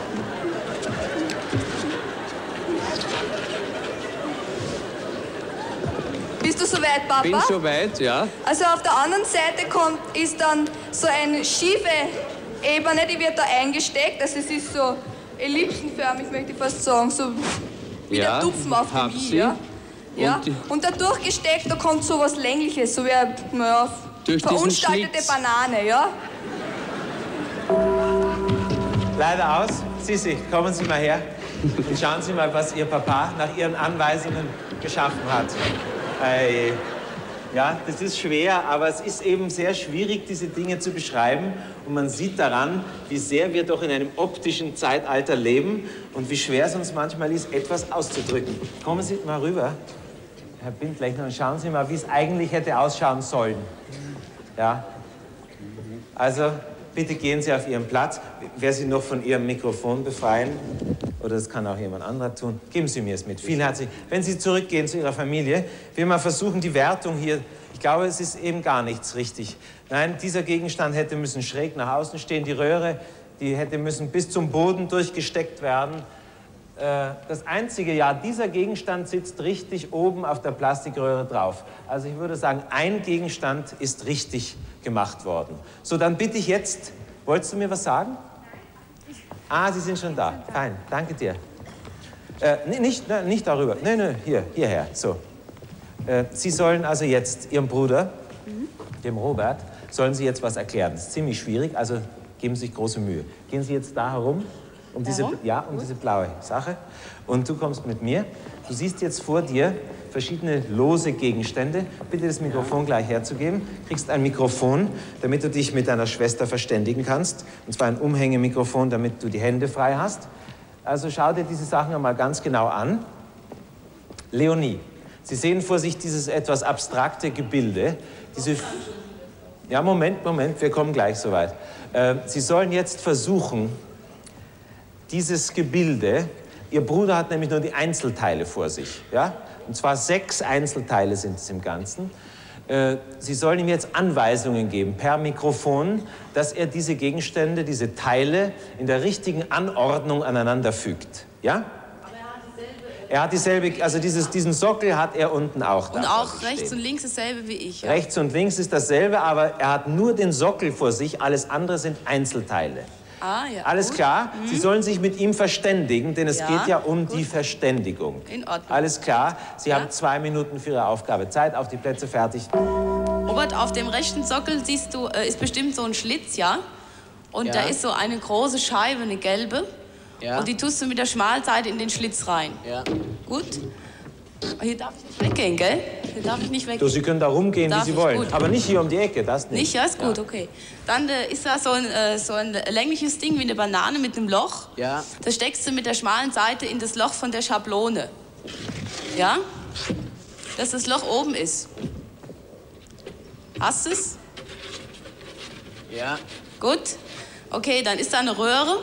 Bist du soweit, Papa? Bin soweit, ja. Also auf der anderen Seite kommt, ist dann so eine schiefe Ebene, die wird da eingesteckt. Also es ist so ellipsenförmig, möchte ich fast sagen, so wie Ja, der Tupfen auf hab dem I. sie. Ja? Ja? Und die- Und da durchgesteckt, da kommt so was Längliches, so wie eine naja, Durch diesen verunstaltete Schlitz. Banane, ja? Leider aus. Sissi, kommen Sie mal her und schauen Sie mal, was Ihr Papa nach Ihren Anweisungen geschaffen hat. Ei. Ja, das ist schwer, aber es ist eben sehr schwierig, diese Dinge zu beschreiben. Und man sieht daran, wie sehr wir doch in einem optischen Zeitalter leben und wie schwer es uns manchmal ist, etwas auszudrücken. Kommen Sie mal rüber, Herr Bindlechner, und schauen Sie mal, wie es eigentlich hätte ausschauen sollen. Ja. Also, bitte gehen Sie auf Ihren Platz. Wer Sie noch von Ihrem Mikrofon befreien, oder das kann auch jemand anderer tun, geben Sie mir es mit. Vielen herzlich. Wenn Sie zurückgehen zu Ihrer Familie, wir mal versuchen, die Wertung hier, ich glaube, es ist eben gar nichts richtig. Nein, dieser Gegenstand hätte müssen schräg nach außen stehen, die Röhre, die hätte müssen bis zum Boden durchgesteckt werden. Das Einzige, ja, dieser Gegenstand sitzt richtig oben auf der Plastikröhre drauf. Also ich würde sagen, ein Gegenstand ist richtig gemacht worden. So, dann bitte ich jetzt, wolltest du mir was sagen? Ah, Sie sind schon da. Fein, danke dir. Äh, nicht, ne, nicht darüber. Nein, nein, hier, hierher. So. Äh, Sie sollen also jetzt Ihrem Bruder, mhm. dem Robert, sollen Sie jetzt was erklären. Das ist ziemlich schwierig, also geben Sie sich große Mühe. Gehen Sie jetzt da herum, um diese, ja, um diese blaue Sache. Und du kommst mit mir. Du siehst jetzt vor dir verschiedene lose Gegenstände. Bitte das Mikrofon gleich herzugeben. Du kriegst ein Mikrofon, damit du dich mit deiner Schwester verständigen kannst. Und zwar ein Umhängemikrofon, damit du die Hände frei hast. Also schau dir diese Sachen einmal ganz genau an. Leonie, Sie sehen vor sich dieses etwas abstrakte Gebilde. Diese ja, Moment, Moment, wir kommen gleich so weit. Äh, Sie sollen jetzt versuchen, dieses Gebilde, Ihr Bruder hat nämlich nur die Einzelteile vor sich, ja? Und zwar sechs Einzelteile sind es im Ganzen. Äh, Sie sollen ihm jetzt Anweisungen geben, per Mikrofon, dass er diese Gegenstände, diese Teile in der richtigen Anordnung aneinander fügt, ja? Er hat dieselbe, also dieses, diesen Sockel hat er unten auch. Und auch rechts stehen. Und links dasselbe wie ich. Ja? Rechts und links ist dasselbe, aber er hat nur den Sockel vor sich, alles andere sind Einzelteile. Ah, ja. Alles gut. Klar? Mhm. Sie sollen sich mit ihm verständigen, denn es ja, geht ja um gut. Die Verständigung. In Ordnung. Alles klar? Sie ja? haben zwei Minuten für Ihre Aufgabe. Zeit, auf die Plätze, fertig. Robert, auf dem rechten Sockel siehst du, äh, ist bestimmt so ein Schlitz, ja? Und ja. Da ist so eine große Scheibe, eine gelbe. Ja. Und die tust du mit der Schmalseite in den Schlitz rein. Ja. Gut? Hier darf ich nicht weggehen, gell? Hier darf ich nicht weggehen. Du, Sie können da rumgehen, darf wie Sie wollen. Gut. Aber nicht hier um die Ecke, das nicht. Nicht? Ja, ist gut, ja. Okay. Dann äh, ist da so ein, äh, so ein längliches Ding wie eine Banane mit einem Loch. Ja. Das steckst du mit der schmalen Seite in das Loch von der Schablone. Ja? Dass das Loch oben ist. Hast du es? Ja. Gut. Okay, dann ist da eine Röhre.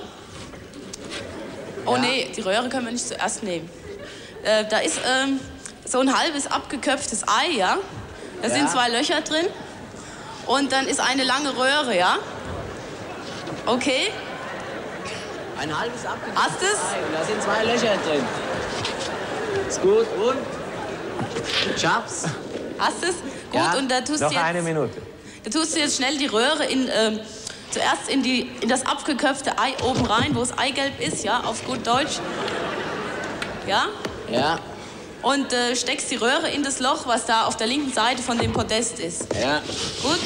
Oh ja. Nee, die Röhre können wir nicht zuerst nehmen. Äh, da ist ähm, so ein halbes abgeköpftes Ei, ja? Da ja. sind zwei Löcher drin. Und dann ist eine lange Röhre, ja? Okay. Ein halbes abgeköpftes Hast du's? Ei und da sind zwei Löcher drin. Ist gut, und? Ich hab's. Hast du's? Gut, ja. Und da tust Noch du jetzt... eine Minute. Da tust du jetzt schnell die Röhre in... Ähm, zuerst in, die, in das abgeköpfte Ei oben rein, wo es Eigelb ist, ja, auf gut Deutsch. Ja? Ja. Und äh, steckst die Röhre in das Loch, was da auf der linken Seite von dem Podest ist. Ja. Gut.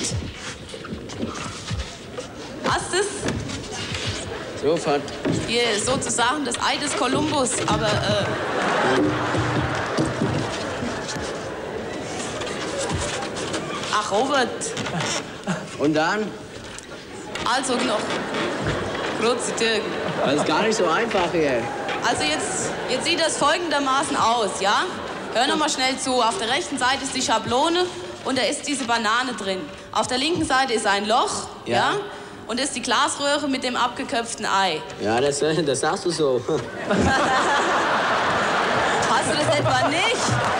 Hast es? Sofort. Hier sozusagen das Ei des Kolumbus, aber... Äh, Ach, Robert. Und dann? Also noch. Grüezi Türken. Das ist gar nicht so einfach hier. Also jetzt, jetzt sieht das folgendermaßen aus, ja? Hör noch mal schnell zu. Auf der rechten Seite ist die Schablone und da ist diese Banane drin. Auf der linken Seite ist ein Loch, ja? ja? Und das ist die Glasröhre mit dem abgeköpften Ei. Ja, das, das sagst du so. Hast du das etwa nicht?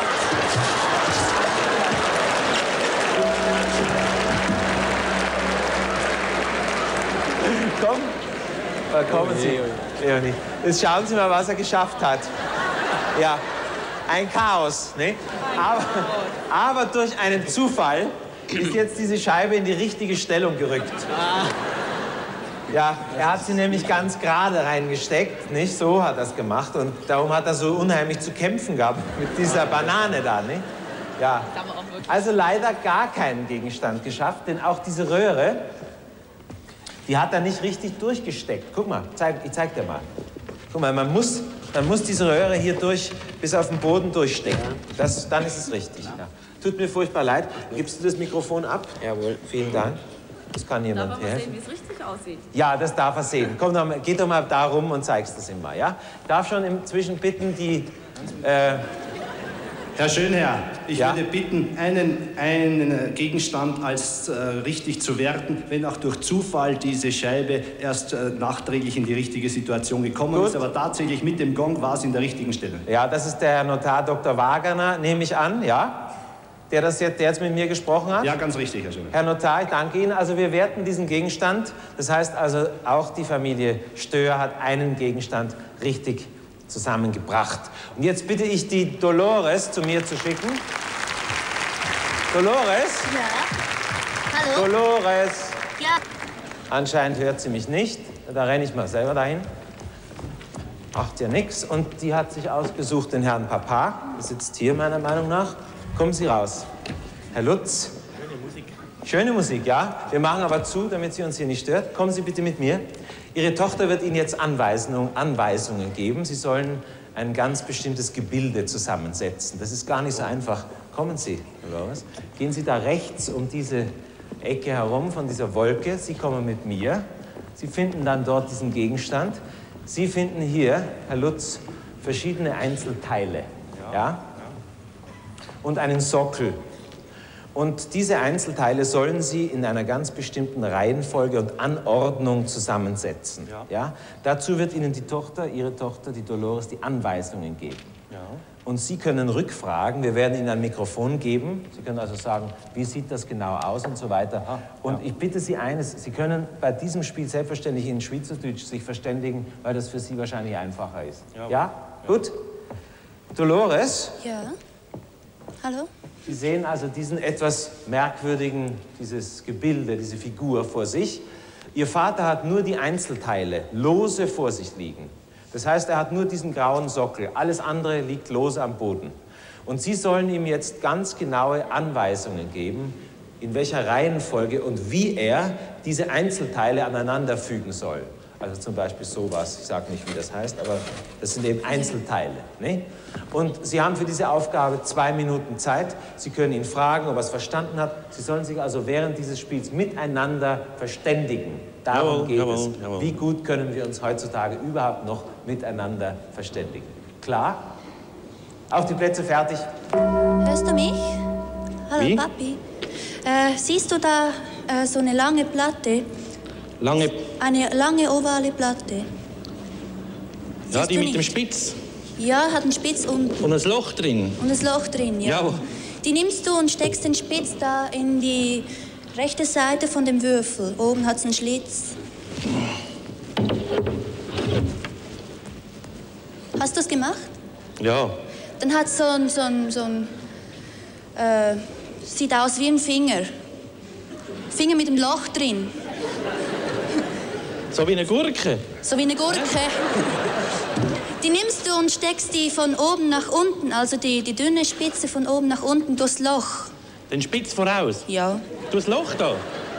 Komm, da kommen Sie, Leonie. Jetzt schauen Sie mal, was er geschafft hat. Ja, ein Chaos, ne? Aber, aber durch einen Zufall ist jetzt diese Scheibe in die richtige Stellung gerückt. Ja, er hat sie nämlich ganz gerade reingesteckt, nicht? So hat er es gemacht und darum hat er so unheimlich zu kämpfen gehabt mit dieser Banane da, ne? Ja. Also leider gar keinen Gegenstand geschafft, denn auch diese Röhre, die hat er nicht richtig durchgesteckt. Guck mal, zeig, ich zeig dir mal. Guck mal, man muss, man muss diese Röhre hier durch, bis auf den Boden durchstecken. Das, dann ist es richtig. Ja. Tut mir furchtbar leid. Gibst du das Mikrofon ab? Jawohl. Vielen Dank. Das kann jemand Darf er mal helfen. sehen, wie es richtig aussieht? Ja, das darf er sehen. Komm doch mal, geh doch mal da rum und zeigst das ihm mal, ja? Ich darf schon inzwischen bitten, die... Äh, Herr Schönherr, ich ja? würde bitten, einen, einen Gegenstand als äh, richtig zu werten, wenn auch durch Zufall diese Scheibe erst äh, nachträglich in die richtige Situation gekommen Gut. ist. Aber tatsächlich mit dem Gong war es in der richtigen Stelle. Ja, das ist der Herr Notar Doktor Wagner, nehme ich an, ja? Der, das jetzt, der jetzt mit mir gesprochen hat? Ja, ganz richtig, Herr Schönherr. Herr Notar, ich danke Ihnen. Also wir werten diesen Gegenstand. Das heißt also, auch die Familie Stöhr hat einen Gegenstand richtig zusammengebracht. Und jetzt bitte ich die Dolores zu mir zu schicken. Dolores? Ja. Hallo? Dolores? Ja. Anscheinend hört sie mich nicht. Da renne ich mal selber dahin. Macht ja nichts. Und die hat sich ausgesucht den Herrn Papa. Der sitzt hier, meiner Meinung nach. Kommen Sie raus. Herr Lutz. Schöne Musik. Schöne Musik, ja. Wir machen aber zu, damit sie uns hier nicht stört. Kommen Sie bitte mit mir. Ihre Tochter wird Ihnen jetzt Anweisungen, Anweisungen geben. Sie sollen ein ganz bestimmtes Gebilde zusammensetzen. Das ist gar nicht so einfach. Kommen Sie, Herr Lorenz. Gehen Sie da rechts um diese Ecke herum von dieser Wolke. Sie kommen mit mir. Sie finden dann dort diesen Gegenstand. Sie finden hier, Herr Lutz, verschiedene Einzelteile. Ja? Ja? Und einen Sockel. Und diese Einzelteile sollen Sie in einer ganz bestimmten Reihenfolge und Anordnung zusammensetzen. Ja. Ja? Dazu wird Ihnen die Tochter, Ihre Tochter, die Dolores, die Anweisungen geben. Ja. Und Sie können rückfragen. Wir werden Ihnen ein Mikrofon geben. Sie können also sagen, wie sieht das genau aus und so weiter. Ah, und ja. Ich bitte Sie eines, Sie können bei diesem Spiel selbstverständlich in Schweizerdeutsch sich verständigen, weil das für Sie wahrscheinlich einfacher ist. Ja? Ja? Ja. Gut? Dolores? Ja. Hallo? Sie sehen also diesen etwas merkwürdigen, dieses Gebilde, diese Figur vor sich. Ihr Vater hat nur die Einzelteile lose vor sich liegen. Das heißt, er hat nur diesen grauen Sockel. Alles andere liegt lose am Boden. Und Sie sollen ihm jetzt ganz genaue Anweisungen geben, in welcher Reihenfolge und wie er diese Einzelteile aneinander fügen soll. Also zum Beispiel sowas, ich sage nicht, wie das heißt, aber das sind eben Einzelteile. Ne? Und Sie haben für diese Aufgabe zwei Minuten Zeit. Sie können ihn fragen, ob er es verstanden hat. Sie sollen sich also während dieses Spiels miteinander verständigen. Darum jawohl, geht jawohl, es. jawohl. Wie gut können wir uns heutzutage überhaupt noch miteinander verständigen? Klar? Auf die Plätze, fertig. Hörst du mich? Hallo, Wie? Papi. Äh, siehst du da äh, so eine lange Platte? Lange... Eine lange ovale Platte. Ja, Siehst die du mit nicht? dem Spitz. Ja, hat einen Spitz unten. Und ein Loch drin. Und ein Loch drin, ja. Jawohl. Die nimmst du und steckst den Spitz da in die rechte Seite von dem Würfel. Oben hat es einen Schlitz. Hast du es gemacht? Ja. Dann hat es so ein, so ein, so ein äh, sieht aus wie ein Finger. Finger mit einem Loch drin. So wie eine Gurke. So wie eine Gurke. Die nimmst du und steckst die von oben nach unten, also die, die dünne Spitze von oben nach unten durchs Loch. Den Spitz voraus? Ja. Durchs Loch da?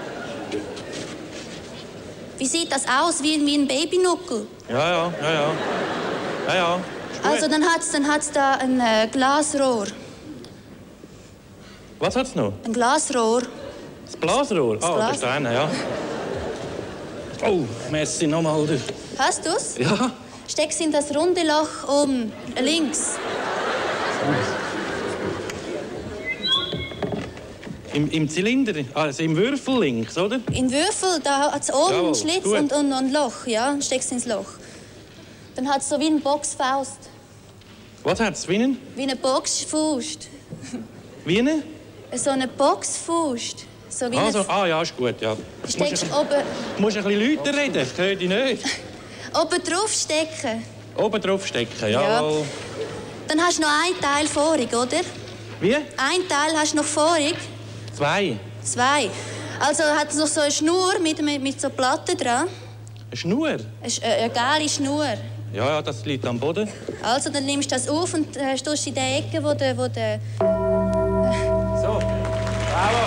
Wie sieht das aus? Wie, wie ein Babynuckel. Ja, ja, ja, ja. Ja, ja. Ist gut. Also dann hat's, dann hat's da ein äh, Glasrohr. Was hat's noch? Ein Glasrohr. Das Blasrohr? Das ah, Glas- das ist einer, ja. Oh, Messi, nochmal. Hast du's? Ja. Steck's in das runde Loch oben, links. Im, Im Zylinder, also im Würfel links, oder? In Würfel, da hat's oben Jawohl, einen Schlitz gut. und, und, und ein Loch, ja? Steck's ins Loch. Dann hat's so wie eine Boxfaust. Was hat's? Wie eine? Wie eine Boxfaust. Wie eine? So eine Boxfaust. So wie Also, eine... ah ja, ist gut, ja. Steckst Musst ein- oben, musst ein bisschen Leute reden, ich höre dich nicht. oben drauf stecken. Oben drauf stecken, Ja. jawohl. Dann hast du noch einen Teil vorig, oder? Wie? Ein Teil hast du noch vorig. Zwei. Zwei. Also hat es noch so eine Schnur mit, mit, mit so Platten dran. Eine Schnur? Eine, Sch- äh, eine gelbe Schnur. Ja, ja, das liegt am Boden. Also dann nimmst du das auf und äh, tust in der Ecke, wo der... Wo der So, bravo.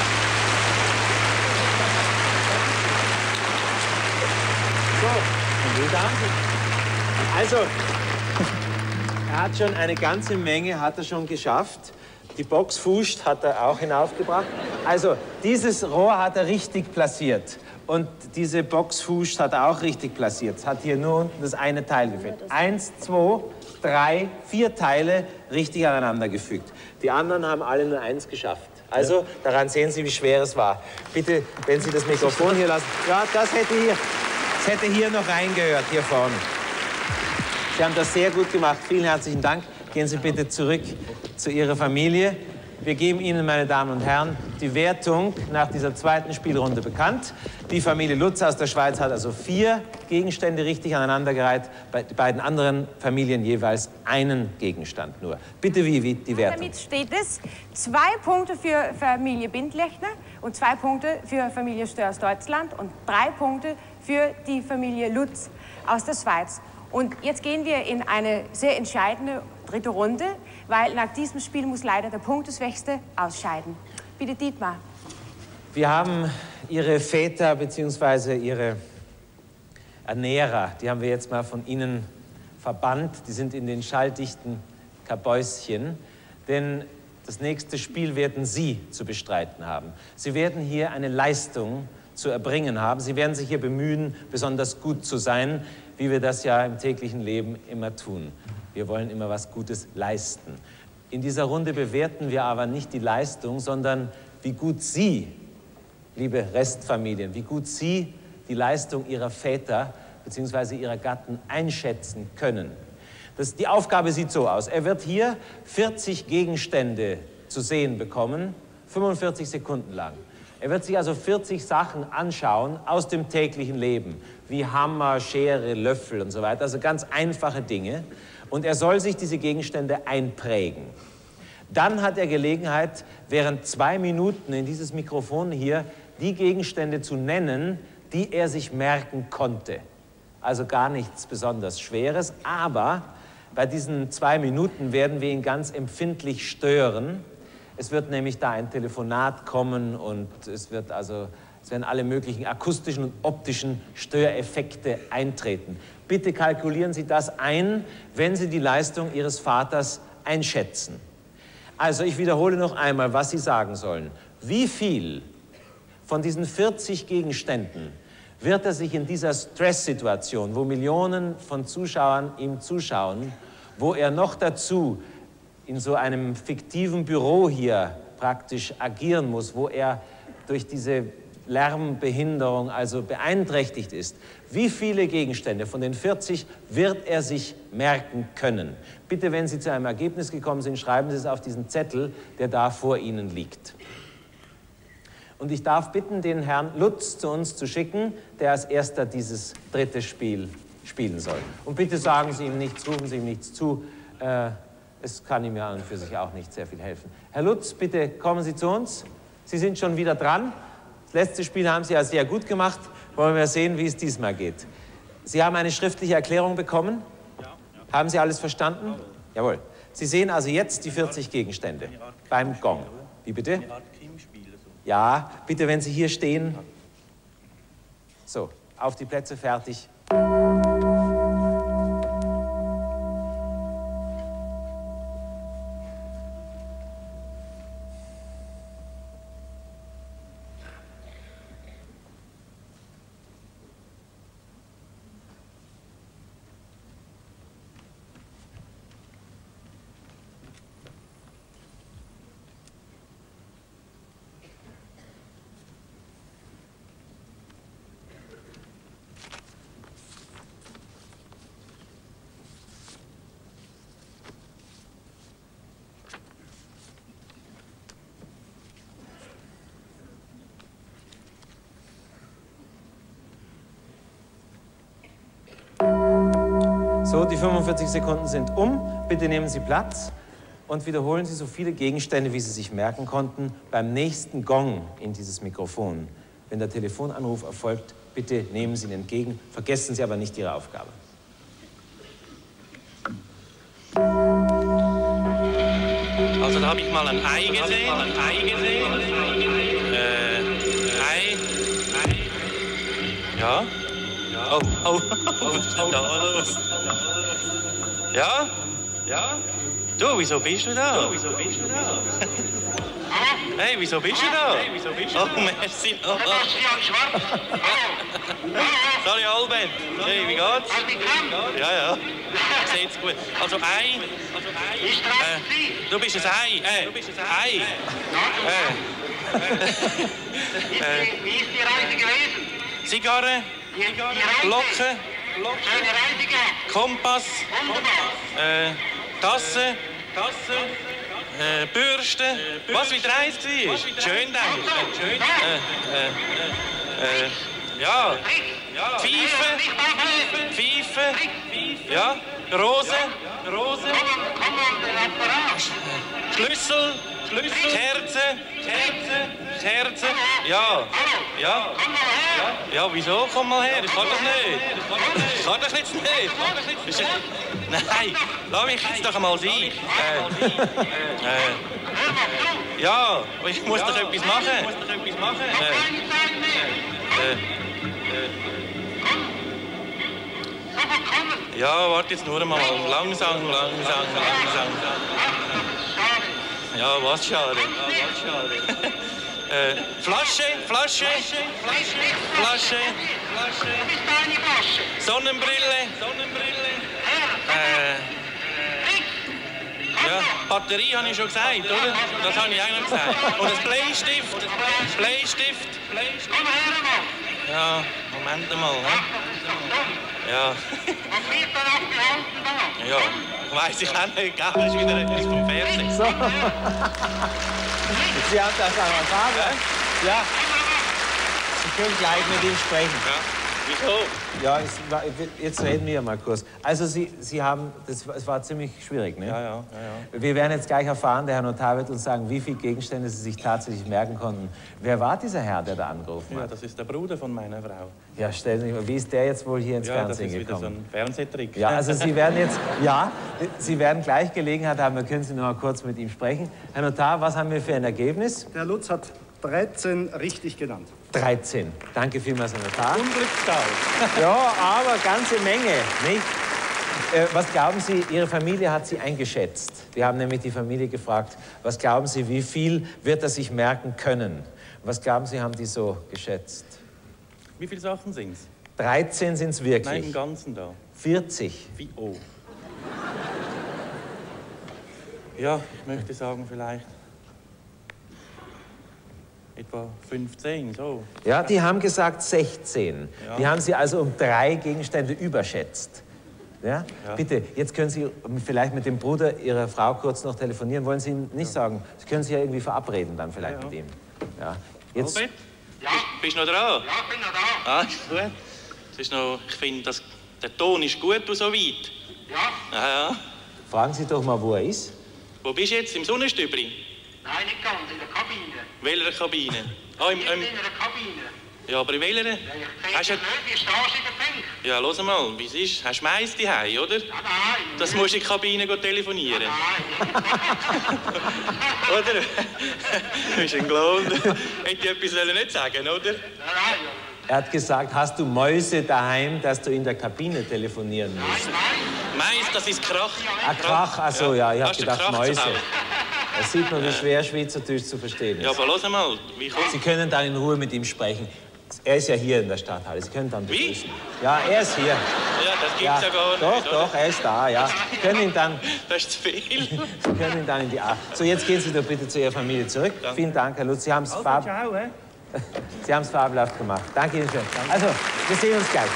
So, und da haben Sie. Also, er hat schon eine ganze Menge, hat er schon geschafft. Die Boxfuß hat er auch hinaufgebracht. Also, dieses Rohr hat er richtig platziert. Und diese Boxfuß hat er auch richtig platziert. Es hat hier nur unten das eine Teil gefehlt. Eins, zwei, drei, vier Teile richtig aneinander gefügt. Die anderen haben alle nur eins geschafft. Also, daran sehen Sie, wie schwer es war. Bitte, wenn Sie das Mikrofon hier lassen. Ja, das hätte hier, das hätte hier noch reingehört, hier vorne. Sie haben das sehr gut gemacht. Vielen herzlichen Dank. Gehen Sie bitte zurück zu Ihrer Familie. Wir geben Ihnen, meine Damen und Herren, die Wertung nach dieser zweiten Spielrunde bekannt. Die Familie Lutz aus der Schweiz hat also vier Gegenstände richtig aneinandergereiht, bei den beiden anderen Familien jeweils einen Gegenstand nur. Bitte, Vivi, die Wertung. Damit steht es zwei Punkte für Familie Bindlechner und zwei Punkte für Familie Stör aus Deutschland und drei Punkte für die Familie Lutz aus der Schweiz. Und jetzt gehen wir in eine sehr entscheidende dritte Runde, weil nach diesem Spiel muss leider der Punkteswächste ausscheiden. Bitte, Dietmar. Wir haben Ihre Väter bzw. Ihre Ernährer, die haben wir jetzt mal von Ihnen verbannt. Die sind in den schalldichten Kabäuschen, denn das nächste Spiel werden Sie zu bestreiten haben. Sie werden hier eine Leistung zu erbringen haben. Sie werden sich hier bemühen, besonders gut zu sein, wie wir das ja im täglichen Leben immer tun. Wir wollen immer was Gutes leisten. In dieser Runde bewerten wir aber nicht die Leistung, sondern wie gut Sie, liebe Restfamilien, wie gut Sie die Leistung Ihrer Väter bzw. Ihrer Gatten einschätzen können. Das, die Aufgabe sieht so aus. Er wird hier vierzig Gegenstände zu sehen bekommen, fünfundvierzig Sekunden lang. Er wird sich also vierzig Sachen anschauen aus dem täglichen Leben, wie Hammer, Schere, Löffel und so weiter, also ganz einfache Dinge. Und er soll sich diese Gegenstände einprägen. Dann hat er Gelegenheit, während zwei Minuten in dieses Mikrofon hier die Gegenstände zu nennen, die er sich merken konnte. Also gar nichts besonders Schweres, aber bei diesen zwei Minuten werden wir ihn ganz empfindlich stören. Es wird nämlich da ein Telefonat kommen und es wird also, es werden alle möglichen akustischen und optischen Störeffekte eintreten. Bitte kalkulieren Sie das ein, wenn Sie die Leistung Ihres Vaters einschätzen. Also ich wiederhole noch einmal, was Sie sagen sollen. Wie viel von diesen vierzig Gegenständen wird er sich in dieser Stresssituation, wo Millionen von Zuschauern ihm zuschauen, wo er noch dazu in so einem fiktiven Büro hier praktisch agieren muss, wo er durch diese Lärmbehinderung also beeinträchtigt ist. Wie viele Gegenstände von den vierzig wird er sich merken können? Bitte, wenn Sie zu einem Ergebnis gekommen sind, schreiben Sie es auf diesen Zettel, der da vor Ihnen liegt. Und ich darf bitten, den Herrn Lutz zu uns zu schicken, der als erster dieses dritte Spiel spielen soll. Und bitte sagen Sie ihm nichts, rufen Sie ihm nichts zu. Äh, es kann ihm ja an und für sich auch nicht sehr viel helfen. Herr Lutz, bitte kommen Sie zu uns. Sie sind schon wieder dran. Das letzte Spiel haben Sie ja sehr gut gemacht. Wollen wir sehen, wie es diesmal geht. Sie haben eine schriftliche Erklärung bekommen? Ja. Ja. Haben Sie alles verstanden? Ja. Jawohl. Sie sehen also jetzt die vierzig Gegenstände beim Gong. Wie bitte? Ja, bitte, wenn Sie hier stehen. So, auf die Plätze, fertig. So, die fünfundvierzig Sekunden sind um. Bitte nehmen Sie Platz und wiederholen Sie so viele Gegenstände, wie Sie sich merken konnten, beim nächsten Gong in dieses Mikrofon. Wenn der Telefonanruf erfolgt, bitte nehmen Sie ihn entgegen. Vergessen Sie aber nicht Ihre Aufgabe. Also da habe ich mal ein Ei gesehen, ein Ei gesehen, äh, Ei, Ei, ja. Oh, oh, was ist denn da los? Ja? Ja? Du, wieso bist du da? Du, wieso bist du da? Hey, wieso bist du da? Hey, wieso bist du da? Oh, merci. Oh. Salut Albert. Hey, wie geht's? Ja, ja. Sieht's gut. Also Ei. Also Ei. Äh, du bist ein Ei. Äh, du bist ein Ei. Äh. Äh. Wie ist die Reise gewesen? Zigarre, Glocke, Kompass, äh, Tasse, Tasse. Äh, Bürste, äh, Bürste, was wie die Reise war. Schön, denke ich. Schön. Äh, äh, äh, ja. ja. Pfeife, Pfeife, ja. Rose, Rose. Schlüssel, Schlüssel. Kerze, Kerze, Kerze. Ja. Ja. Ja, wieso? Komm mal her, ich kann das nicht. Ich kann das jetzt nicht. Nein, lass mich jetzt doch einmal sein. Äh, äh, ja, aber ich muss doch etwas machen. Äh, äh, äh. Ja, warte jetzt nur einmal. Langsam, langsam, langsam. Ja, was schade. Ja, was schade. Äh, Flasche, Flasche, Flasche, Flasche, Flasche, Sonnenbrille, Sonnenbrille, äh, ja, Batterie habe ich schon gesagt, oder? Das habe ich auch noch gesagt. Und ein Bleistift, Bleistift, Bleistift. Ja, Moment mal, ne? Ja. Ja, weiß ich auch nicht, gell? Das ist wieder etwas vom Fernsehen. So. Sie haben das einmal sagen. Ja. Sie können gleich mit ihm sprechen. Ja. Wieso? Ja, es war, jetzt reden wir mal kurz. Also Sie, Sie haben, das, es war ziemlich schwierig, ne? Ja, ja, ja, ja. Wir werden jetzt gleich erfahren, der Herr Notar wird uns sagen, wie viele Gegenstände Sie sich tatsächlich merken konnten. Wer war dieser Herr, der da angerufen hat? Ja, das ist der Bruder von meiner Frau. Ja, stellen Sie sich mal, wie ist der jetzt wohl hier ins ja, Fernsehen gekommen? Ja, das ist wieder gekommen? so ein Fernsehtrick. Ja, also Sie werden jetzt, ja, Sie werden gleich Gelegenheit haben, wir können Sie noch mal kurz mit ihm sprechen. Herr Notar, was haben wir für ein Ergebnis? Der Lutz hat dreizehn richtig genannt. dreizehn. Danke vielmals, Herr Notar. Unglückszahl. Ja, aber ganze Menge, nicht? Äh, was glauben Sie, Ihre Familie hat Sie eingeschätzt. Wir haben nämlich die Familie gefragt, was glauben Sie, wie viel wird er sich merken können? Was glauben Sie, haben die so geschätzt? Wie viele Sachen sind es? dreizehn sind es wirklich. Nein, im Ganzen da. vierzig. Wie, oh. Ja, ich möchte sagen, vielleicht etwa fünfzehn, so. Ja, die haben gesagt sechzehn. Ja. Die haben Sie also um drei Gegenstände überschätzt. Ja? Ja. Bitte, jetzt können Sie vielleicht mit dem Bruder Ihrer Frau kurz noch telefonieren. Wollen Sie ihm nicht ja. sagen? Sie können sich ja irgendwie verabreden dann vielleicht ja, ja. mit ihm. Ja. Jetzt Albert? Ja? Bist, bist du noch dran? Ja, ich bin noch da. Ah, ist gut. Das ist noch, ich finde, der Ton ist gut und so weit. Ja. Ja, ja. Fragen Sie doch mal, wo er ist. Wo bist du jetzt? Im Sonnenstübli? Nein, nicht ganz, in der Kabine. Welcher Kabine? Ah, im, Ich im... bin in der Kabine. Ja, aber in welcher? Ja, ich Hast du... nicht, wie stehst du in der Pink? Ja, los mal, wie es ist. Hast du Mais daheim, oder? Ja, nein. Das musst du in die Kabine telefonieren. Ja, nein. Oder? Du bist ein Clown. Hätte ich etwas nicht sagen, oder? Nein, Er hat gesagt, hast du Mäuse daheim, dass du in der Kabine telefonieren musst? nein, nein. Mais, das ist Krach. Ah, Krach, ach so, ja, ich hab Hast du gedacht Krach zu Mäuse. Hause? Da sieht man, wie schwer Schweizerdeutsch zu verstehen ist. Ja, aber los mal, wie kommt... Sie können dann in Ruhe mit ihm sprechen. Er ist ja hier in der Stadthalle. Sie können dann begrüßen. Wie? Ja, er ist hier. Ja, das gibt's ja, ja gar nicht. Doch, oder? doch, er ist da, ja. Sie können ihn dann... Das ist zu viel. Sie können ihn dann in die A. So, jetzt gehen Sie doch bitte zu Ihrer Familie zurück. Danke. Vielen Dank, Herr Lutz. Sie haben es Also, fab... ciao, eh? Sie haben es fabelhaft gemacht. Danke Ihnen schön. Also, wir sehen uns gleich.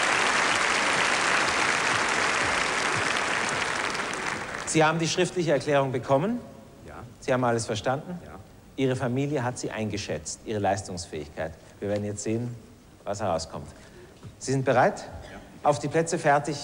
Sie haben die schriftliche Erklärung bekommen? Ja. Sie haben alles verstanden? Ja. Ihre Familie hat Sie eingeschätzt, Ihre Leistungsfähigkeit. Wir werden jetzt sehen, was herauskommt. Sie sind bereit? Ja. Auf die Plätze, fertig.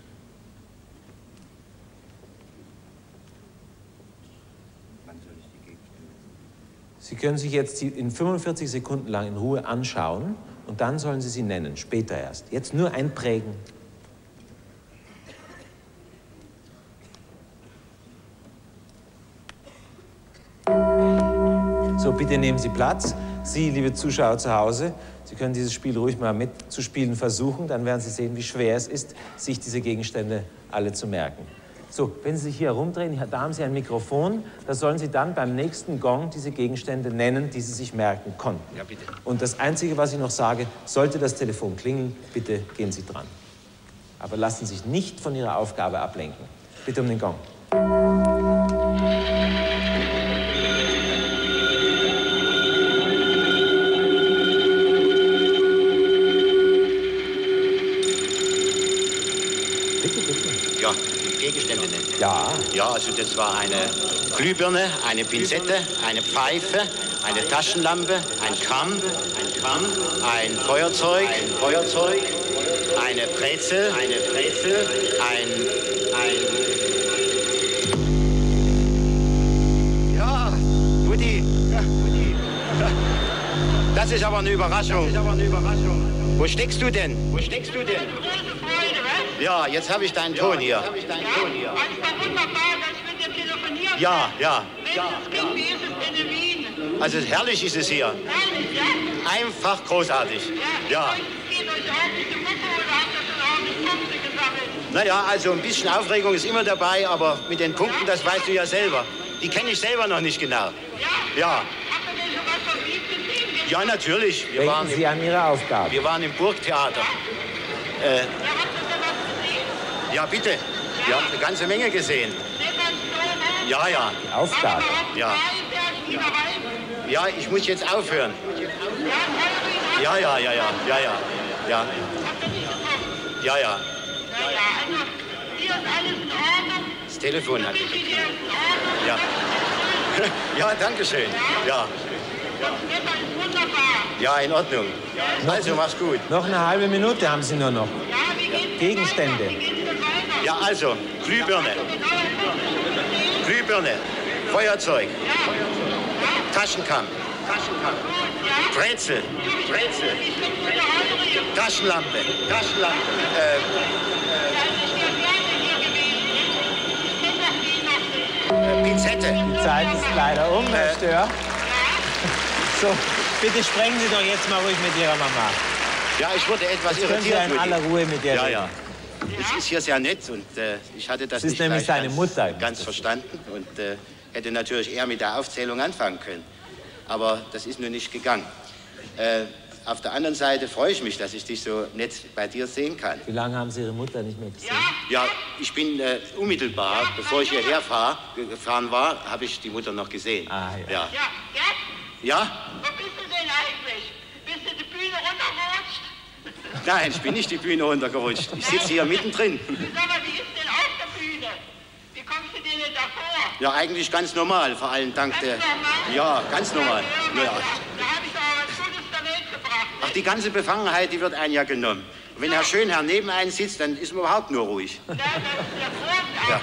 Wann soll ich die geben? Sie können sich jetzt in fünfundvierzig Sekunden lang in Ruhe anschauen und dann sollen Sie sie nennen, später erst. Jetzt nur einprägen. So, bitte nehmen Sie Platz. Sie, liebe Zuschauer zu Hause, Sie können dieses Spiel ruhig mal mitzuspielen versuchen. Dann werden Sie sehen, wie schwer es ist, sich diese Gegenstände alle zu merken. So, wenn Sie sich hier herumdrehen, da haben Sie ein Mikrofon. Da sollen Sie dann beim nächsten Gong diese Gegenstände nennen, die Sie sich merken konnten. Ja, bitte. Und das Einzige, was ich noch sage, sollte das Telefon klingeln, bitte gehen Sie dran. Aber lassen Sie sich nicht von Ihrer Aufgabe ablenken. Bitte um den Gong. Ja, Gegenstände nennen. Ja. Ja, also das war eine Glühbirne, eine Pinzette, eine Pfeife, eine Taschenlampe, ein Kamm, ein Kamm, ein Feuerzeug, ein Feuerzeug, eine Brezel, eine Brezel, ein, ein... Ja, Mutti, ja, Mutti. Das ist aber eine Überraschung. Das ist aber eine Überraschung. Wo steckst du denn? Wo steckst du denn? Ja, jetzt habe ich deinen Ton hier. Ja, ja. Wie ist es denn in Wien? Also herrlich ist es hier. Herrlich, ja? Einfach großartig. Ja. Geht euch auch diese Mucke oder habt ihr schon ordentlich Punkte gesammelt? Naja, also ein bisschen Aufregung ist immer dabei, aber mit den Punkten, das weißt du ja selber. Die kenne ich selber noch nicht genau. Ja. Habt ihr denn schon was von Wien gesehen? Ja, natürlich. Wir Denken waren Sie im, an Ihre Aufgabe. Wir waren im Burgtheater. Äh, ja, bitte. Wir haben eine ganze Menge gesehen. Ja, ja. Die Aufgabe. Ja. Ja, ich muss jetzt aufhören. Ja, ja, ja, ja, ja, ja. Ja, ja. Ja. Das Telefon hat ich gekriegt. Ja. Ja, danke schön. Ja. Ja, in Ordnung. Also, mach's gut. Noch eine halbe Minute haben Sie nur noch. Gegenstände. Ja, also, Glühbirne. Glühbirne. Feuerzeug. Taschenkamm. Brezel. Brezel. Taschenlampe. Taschenlampe. Äh, äh, Pinzette. Die Zeit ist leider um, Herr Stör. So, bitte sprechen Sie doch jetzt mal ruhig mit Ihrer Mama. Ja, ich wurde etwas Jetzt können Sie irritiert. in aller Ruhe mit ihr Ja, reden. ja. Es ist hier sehr nett und äh, ich hatte das Es ist nicht nämlich gleich seine ganz, Mutter. ganz verstanden und äh, hätte natürlich eher mit der Aufzählung anfangen können. Aber das ist nur nicht gegangen. Äh, auf der anderen Seite freue ich mich, dass ich dich so nett bei dir sehen kann. Wie lange haben Sie Ihre Mutter nicht mehr gesehen? Ja, ich bin äh, unmittelbar, bevor ich hierher fahr, gefahren war, habe ich die Mutter noch gesehen. Ah, ja. Ja? Ja, ja? Ja? Wo bist du denn eigentlich? Bist du die Bühne runtergerutscht? Nein, ich bin nicht die Bühne runtergerutscht. Ich sitze hier mittendrin. Sag mal, wie ist denn auf der Bühne? Wie kommst du dir denn da vor? Ja, eigentlich ganz normal, vor allem dank Ganz der... normal? Ja, ganz normal. Ja. Da habe ich aber was Gutes der Welt gebracht. Ach, die ganze Befangenheit, die wird einem ja genommen. Und wenn Herr Schönherr neben einem sitzt, dann ist man überhaupt nur ruhig. Ja.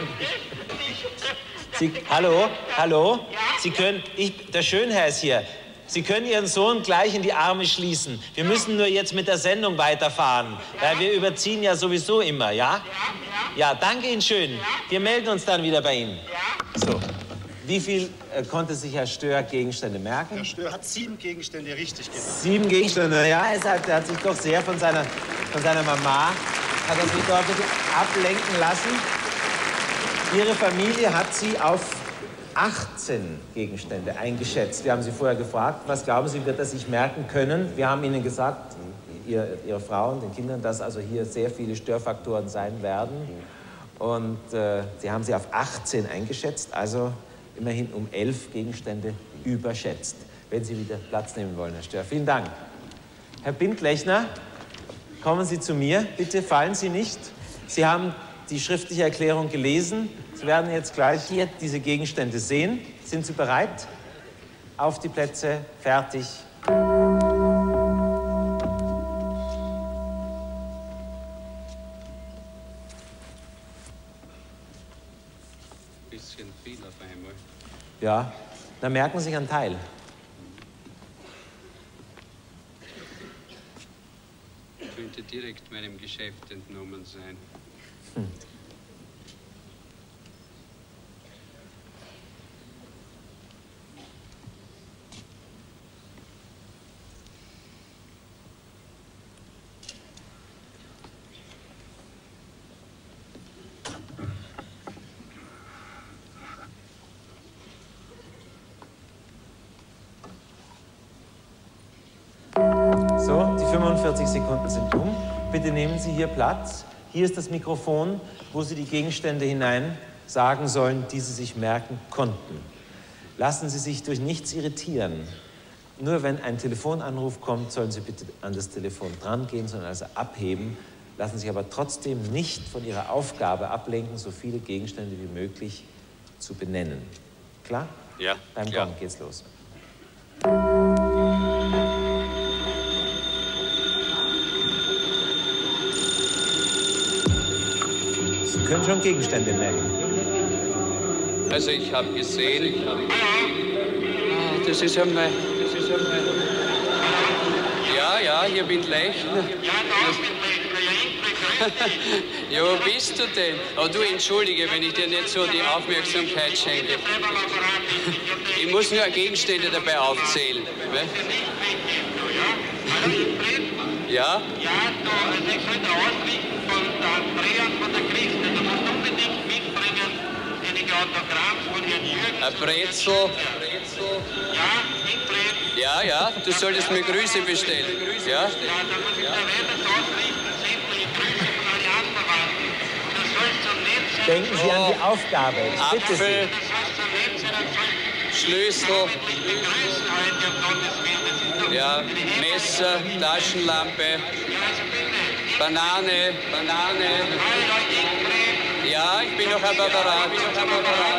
Sie, hallo, hallo? Sie können, ich, der Schönherr ist hier. Sie können Ihren Sohn gleich in die Arme schließen. Wir müssen nur jetzt mit der Sendung weiterfahren, weil wir überziehen ja sowieso immer, ja? Ja, danke Ihnen schön. Wir melden uns dann wieder bei Ihnen. So, wie viel äh, konnte sich Herr Stör Gegenstände merken? Herr Stör hat sieben Gegenstände richtig genannt. Sieben Gegenstände, ja, er, sagt, er hat sich doch sehr von seiner, von seiner Mama, hat er sich doch ein bisschen ablenken lassen. Ihre Familie hat Sie auf achtzehn Gegenstände eingeschätzt. Wir haben Sie vorher gefragt, was glauben Sie, wird er sich merken können? Wir haben Ihnen gesagt, ihr, Ihre Frau und den Kindern, dass also hier sehr viele Störfaktoren sein werden. Und äh, Sie haben sie auf achtzehn eingeschätzt, also immerhin um elf Gegenstände überschätzt. Wenn Sie wieder Platz nehmen wollen, Herr Stör. Vielen Dank. Herr Bindlechner, kommen Sie zu mir. Bitte fallen Sie nicht. Sie haben die schriftliche Erklärung gelesen. Sie werden jetzt gleich hier diese Gegenstände sehen. Sind Sie bereit? Auf die Plätze, fertig. Bisschen viel auf einmal. Ja, dann merken Sie sich einen Teil. direkt meinem Geschäft entnommen sein. Hm. So, die fünfundvierzig Sekunden sind um. Bitte nehmen Sie hier Platz. Hier ist das Mikrofon, wo Sie die Gegenstände hinein sagen sollen, die Sie sich merken konnten. Lassen Sie sich durch nichts irritieren. Nur wenn ein Telefonanruf kommt, sollen Sie bitte an das Telefon drangehen, sondern also abheben. Lassen Sie sich aber trotzdem nicht von Ihrer Aufgabe ablenken, so viele Gegenstände wie möglich zu benennen. Klar? Ja, Beim klar. Gong geht's los. Sie können schon Gegenstände nennen. Also ich habe gesehen, ah, das ist ja mein, das ist ja mein, ja, ja, hier bin Lechner. Ja, wo bist du denn? Oh, du entschuldige, wenn ich dir nicht so die Aufmerksamkeit schenke. Ich muss nur Gegenstände dabei aufzählen. Ne? Ja? Ja, du, also ich sollte ausrichten von der Andrea und von der Christa. Du musst unbedingt mitbringen einige Autogramms von Herrn Jürgen. Ein Brezel. Ja, mit Brezel. Ja, ja, du solltest mir Grüße bestellen. Ja? Ja, da muss ich der Wetter ausrichten, sämtliche Grüße von allen Anverwandten. Und das soll so nett sein. Denken Sie an die Aufgabe. Ich bitte Apfel, Das soll so nett sein und soll Schlüssel, begrüßen heute, um Gottes Willen. Das ist doch ja, Messer, Taschenlampe, Banane, Banane. Ja, ich bin noch am Apparat. Ich bin noch am Apparat.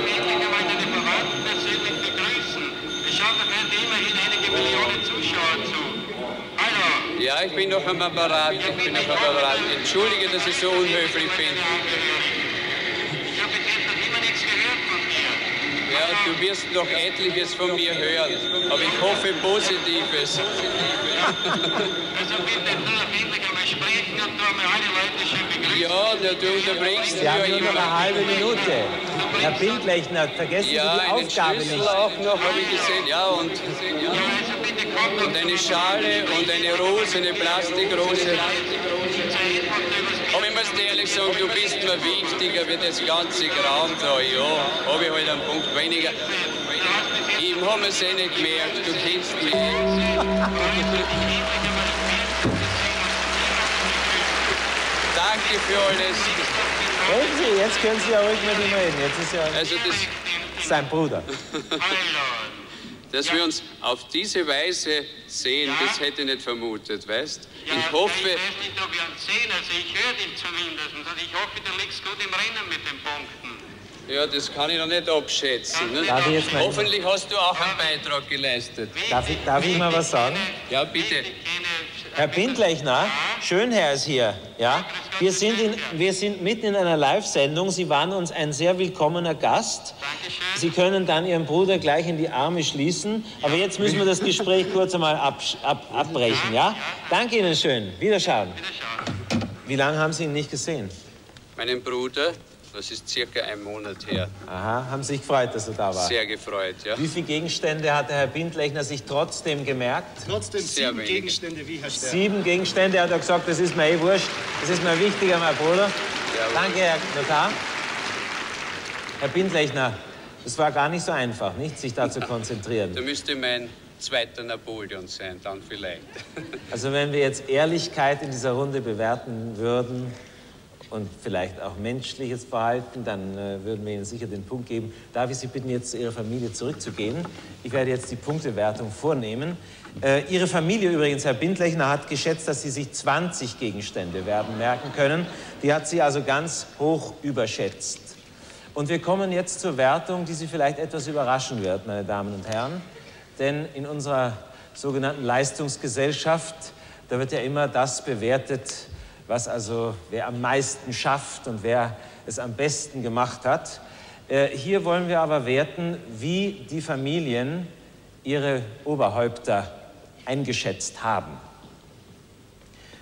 Ich schaue, da werden immerhin einige Millionen Zuschauer zu. Hallo. Ja, ich bin noch am Apparat. Ich bin noch am Apparat. Entschuldige, dass ich so unhöflich bin. Ich habe bis jetzt noch immer nichts gehört von dir. Ja, du wirst noch etliches von mir hören, aber ich hoffe Positives. Also bitte nur endlich einmal sprechen und du einmal alle Leute schön begrüßen. Ja, na, du unterbringst Sie ja haben nur immer. noch eine halbe Minute. Herr Bindlechner, vergessen Ja, Sie die einen Aufgabe Schlüssel nicht. auch noch, habe ich gesehen. Ja, und, und eine Schale und eine Rose, eine Plastikrose. Aber ich muss dir ehrlich sagen, du bist mir wichtiger wie das ganze Grauen da. Ja, habe ich halt einen Punkt weniger. Ich habe es eh nicht gemerkt, du kennst mich. Danke für alles. Hören Sie, jetzt können Sie ja ruhig mit ihm reden. Jetzt ist ja Also das, sein Bruder. dass wir uns auf diese Weise sehen, das hätte ich nicht vermutet, weißt? Ich hoffe... Ich weiß nicht, ob wir uns sehen, also ich höre dich zumindest. Und ich hoffe, du liegst gut im Rennen mit den Punkten. Ja, das kann ich noch nicht abschätzen. Ne? Darf ich jetzt mal- Hoffentlich hast du auch einen Beitrag geleistet. Darf ich, darf ich mal was sagen? Ja, bitte. Herr Bindlechner, Schönherr ist hier. Ja? Wir, sind in, wir sind mitten in einer Live-Sendung. Sie waren uns ein sehr willkommener Gast. Sie können dann Ihren Bruder gleich in die Arme schließen. Aber jetzt müssen wir das Gespräch kurz einmal ab, ab, abbrechen. Ja? Danke Ihnen schön. Wiederschauen. Wie lange haben Sie ihn nicht gesehen? Meinen Bruder, das ist circa ein Monat her. Aha, haben Sie sich gefreut, dass er da war? Sehr gefreut, ja. Wie viele Gegenstände hat der Herr Bindlechner sich trotzdem gemerkt? Trotzdem Sehr sieben wenige. Gegenstände wie Herr Stern. Sieben Gegenstände, hat er gesagt, das ist mir eh wurscht. Das ist mir wichtiger, mein Bruder. Danke, Herr Notar. Herr Bindlechner, es war gar nicht so einfach, nicht, sich da zu konzentrieren. Da müsste mein zweiter Napoleon sein, dann vielleicht. Also wenn wir jetzt Ehrlichkeit in dieser Runde bewerten würden und vielleicht auch menschliches Verhalten, dann äh, würden wir Ihnen sicher den Punkt geben. Darf ich Sie bitten, jetzt zu Ihrer Familie zurückzugehen? Ich werde jetzt die Punktewertung vornehmen. Äh, Ihre Familie übrigens, Herr Bindlechner, hat geschätzt, dass Sie sich zwanzig Gegenstände werden merken können. Die hat sie also ganz hoch überschätzt. Und wir kommen jetzt zur Wertung, die Sie vielleicht etwas überraschen wird, meine Damen und Herren. Denn in unserer sogenannten Leistungsgesellschaft, da wird ja immer das bewertet, was also wer am meisten schafft und wer es am besten gemacht hat. Äh, hier wollen wir aber werten, wie die Familien ihre Oberhäupter eingeschätzt haben.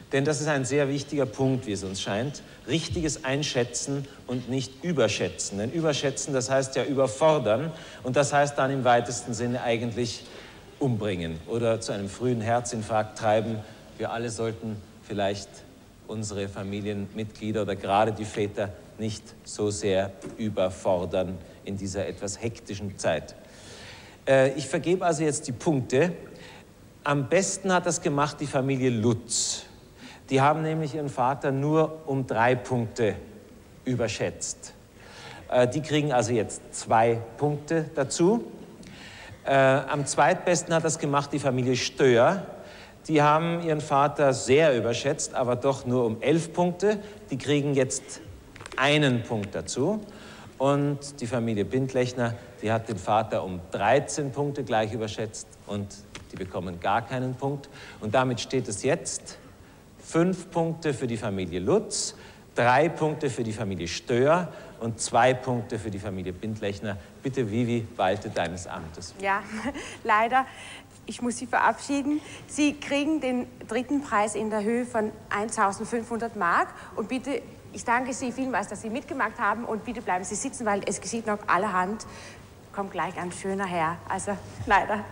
Denn das ist ein sehr wichtiger Punkt, wie es uns scheint. Richtiges Einschätzen und nicht Überschätzen. Denn Überschätzen, das heißt ja überfordern und das heißt dann im weitesten Sinne eigentlich umbringen oder zu einem frühen Herzinfarkt treiben. Wir alle sollten vielleicht unsere Familienmitglieder oder gerade die Väter nicht so sehr überfordern in dieser etwas hektischen Zeit. Äh, ich vergebe also jetzt die Punkte. Am besten hat das gemacht die Familie Lutz. Die haben nämlich ihren Vater nur um drei Punkte überschätzt. Äh, die kriegen also jetzt zwei Punkte dazu. Äh, am zweitbesten hat das gemacht die Familie Stöhr. Die haben ihren Vater sehr überschätzt, aber doch nur um elf Punkte. Die kriegen jetzt einen Punkt dazu. Und die Familie Bindlechner, die hat den Vater um dreizehn Punkte gleich überschätzt und die bekommen gar keinen Punkt. Und damit steht es jetzt fünf Punkte für die Familie Lutz, drei Punkte für die Familie Stöhr und zwei Punkte für die Familie Bindlechner. Bitte, Vivi, walte deines Amtes. Ja, leider. Ich muss Sie verabschieden. Sie kriegen den dritten Preis in der Höhe von eintausendfünfhundert Mark. Und bitte, ich danke Sie vielmals, dass Sie mitgemacht haben. Und bitte bleiben Sie sitzen, weil es geschieht noch allerhand. Kommt gleich ein schöner Herr. Also, leider.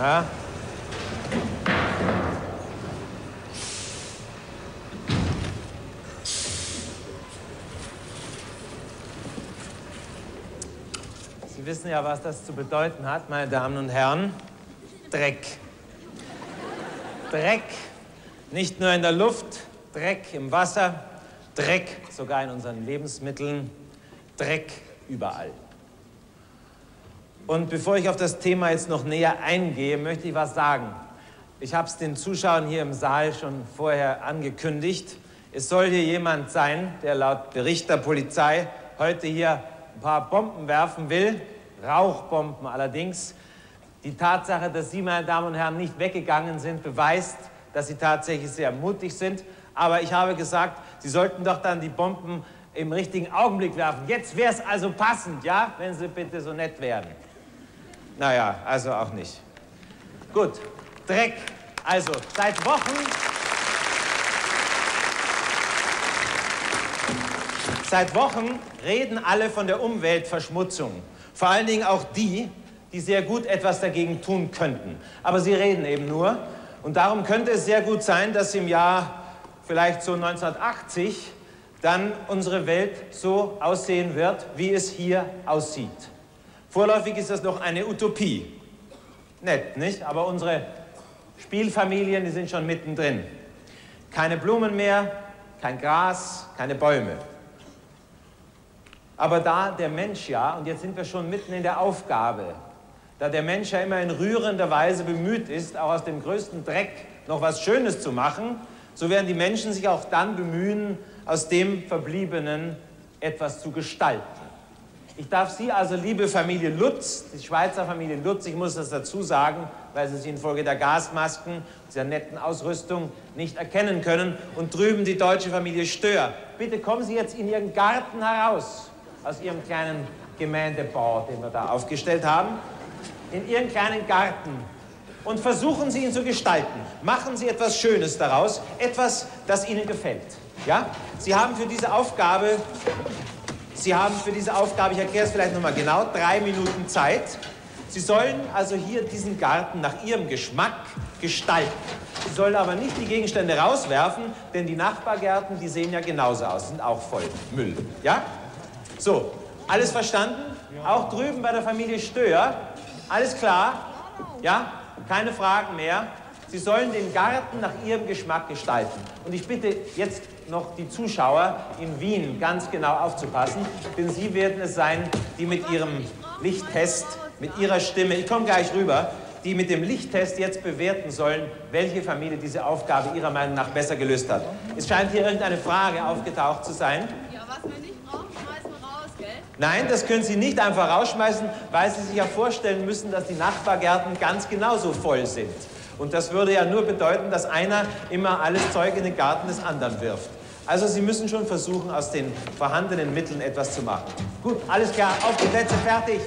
Ja. Sie wissen ja, was das zu bedeuten hat, meine Damen und Herren. Dreck. Dreck, nicht nur in der Luft, Dreck im Wasser, Dreck sogar in unseren Lebensmitteln, Dreck überall. Und bevor ich auf das Thema jetzt noch näher eingehe, möchte ich was sagen. Ich habe es den Zuschauern hier im Saal schon vorher angekündigt. Es soll hier jemand sein, der laut Bericht der Polizei heute hier ein paar Bomben werfen will, Rauchbomben allerdings. Die Tatsache, dass Sie, meine Damen und Herren, nicht weggegangen sind, beweist, dass Sie tatsächlich sehr mutig sind. Aber ich habe gesagt, Sie sollten doch dann die Bomben im richtigen Augenblick werfen. Jetzt wäre es also passend, ja, wenn Sie bitte so nett wären. Naja, also auch nicht. Gut, Dreck. Also, seit Wochen... Seit Wochen reden alle von der Umweltverschmutzung. Vor allen Dingen auch die, die sehr gut etwas dagegen tun könnten. Aber sie reden eben nur. Und darum könnte es sehr gut sein, dass im Jahr vielleicht so neunzehnhundertachtzig dann unsere Welt so aussehen wird, wie es hier aussieht. Vorläufig ist das noch eine Utopie. Nett, nicht? Aber unsere Spielfamilien, die sind schon mittendrin. Keine Blumen mehr, kein Gras, keine Bäume. Aber da der Mensch ja, und jetzt sind wir schon mitten in der Aufgabe, da der Mensch ja immer in rührender Weise bemüht ist, auch aus dem größten Dreck noch was Schönes zu machen, so werden die Menschen sich auch dann bemühen, aus dem Verbliebenen etwas zu gestalten. Ich darf Sie also, liebe Familie Lutz, die Schweizer Familie Lutz, ich muss das dazu sagen, weil Sie sich infolge der Gasmasken, dieser netten Ausrüstung nicht erkennen können, und drüben die deutsche Familie Stör. Bitte kommen Sie jetzt in Ihren Garten heraus, aus Ihrem kleinen Gemeindebau, den wir da aufgestellt haben, in Ihren kleinen Garten, und versuchen Sie ihn zu gestalten. Machen Sie etwas Schönes daraus, etwas, das Ihnen gefällt. Ja? Sie haben für diese Aufgabe, Sie haben für diese Aufgabe, ich erkläre es vielleicht nochmal genau, drei Minuten Zeit. Sie sollen also hier diesen Garten nach Ihrem Geschmack gestalten. Sie sollen aber nicht die Gegenstände rauswerfen, denn die Nachbargärten, die sehen ja genauso aus, sind auch voll Müll. Ja? So, alles verstanden? Auch drüben bei der Familie Stör, alles klar? Ja? Keine Fragen mehr. Sie sollen den Garten nach Ihrem Geschmack gestalten. Und ich bitte jetzt noch die Zuschauer in Wien ganz genau aufzupassen, denn Sie werden es sein, die mit Ihrem Lichttest, mit Ihrer Stimme, ich komme gleich rüber, die mit dem Lichttest jetzt bewerten sollen, welche Familie diese Aufgabe Ihrer Meinung nach besser gelöst hat. Es scheint hier irgendeine Frage aufgetaucht zu sein. Ja, was wir nicht brauchen, schmeißen wir raus, gell? Nein, das können Sie nicht einfach rausschmeißen, weil Sie sich ja vorstellen müssen, dass die Nachbargärten ganz genauso voll sind. Und das würde ja nur bedeuten, dass einer immer alles Zeug in den Garten des anderen wirft. Also Sie müssen schon versuchen, aus den vorhandenen Mitteln etwas zu machen. Gut, alles klar, auf die Plätze, fertig.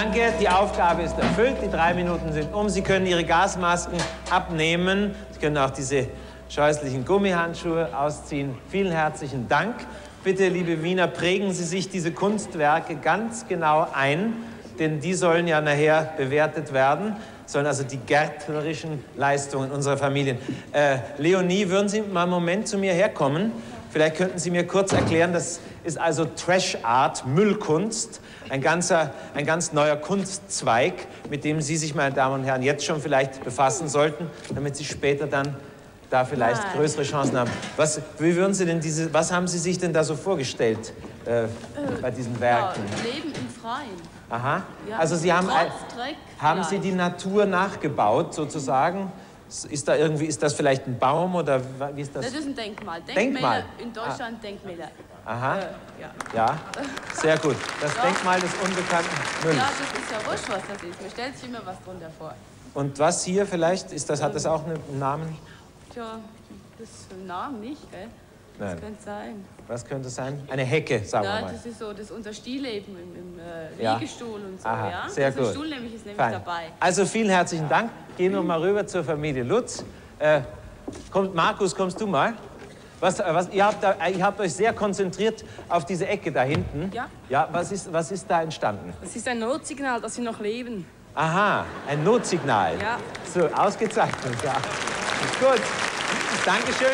Danke, die Aufgabe ist erfüllt. Die drei Minuten sind um. Sie können Ihre Gasmasken abnehmen. Sie können auch diese scheußlichen Gummihandschuhe ausziehen. Vielen herzlichen Dank. Bitte, liebe Wiener, prägen Sie sich diese Kunstwerke ganz genau ein, denn die sollen ja nachher bewertet werden, sollen also die gärtnerischen Leistungen unserer Familien. Äh, Leonie, würden Sie mal einen Moment zu mir herkommen? Vielleicht könnten Sie mir kurz erklären, das ist also Trash Art, Müllkunst, ein, ganzer, ein ganz neuer Kunstzweig, mit dem Sie sich, meine Damen und Herren, jetzt schon vielleicht befassen sollten, damit Sie später dann da vielleicht Nein. größere Chancen haben. Was, wie würden Sie denn diese, was haben Sie sich denn da so vorgestellt äh, bei diesen Werken? Ja, Leben im Freien. Aha. Ja, Also Sie haben, Tropf, Dreck haben Sie vielleicht. die Natur nachgebaut, sozusagen? Ist da irgendwie, ist das vielleicht ein Baum oder wie ist das? Das ist ein Denkmal. Denkmäler Denkmal. in Deutschland, Denkmäler. Aha. Äh, ja. Ja, sehr gut. Das Ja. Denkmal des unbekannten Mülls. Ja, das ist ja wurscht, was das ist. Man stellt sich immer was drunter vor. Und was hier vielleicht, ist das, hat das auch einen Namen? Tja, das ist ein Name nicht, gell? Nein. Das könnte sein. Was könnte es sein? Eine Hecke, sagen Ja, wir mal. das ist so, das ist unser Stillleben im, im äh, Ja. Liegestuhl und so, Aha, ja? sehr also gut. Stuhl nämlich ist nämlich Fein. dabei. Also vielen herzlichen Dank. Gehen wir mal rüber zur Familie Lutz. Äh, kommt, Markus, kommst du mal? Was, äh, was, ihr, habt da, ihr habt euch sehr konzentriert auf diese Ecke da hinten. Ja. Ja, was ist, was ist da entstanden? Das ist ein Notsignal, dass sie noch leben. Aha, ein Notsignal. Ja. So, ausgezeichnet, ja. Gut, Dankeschön.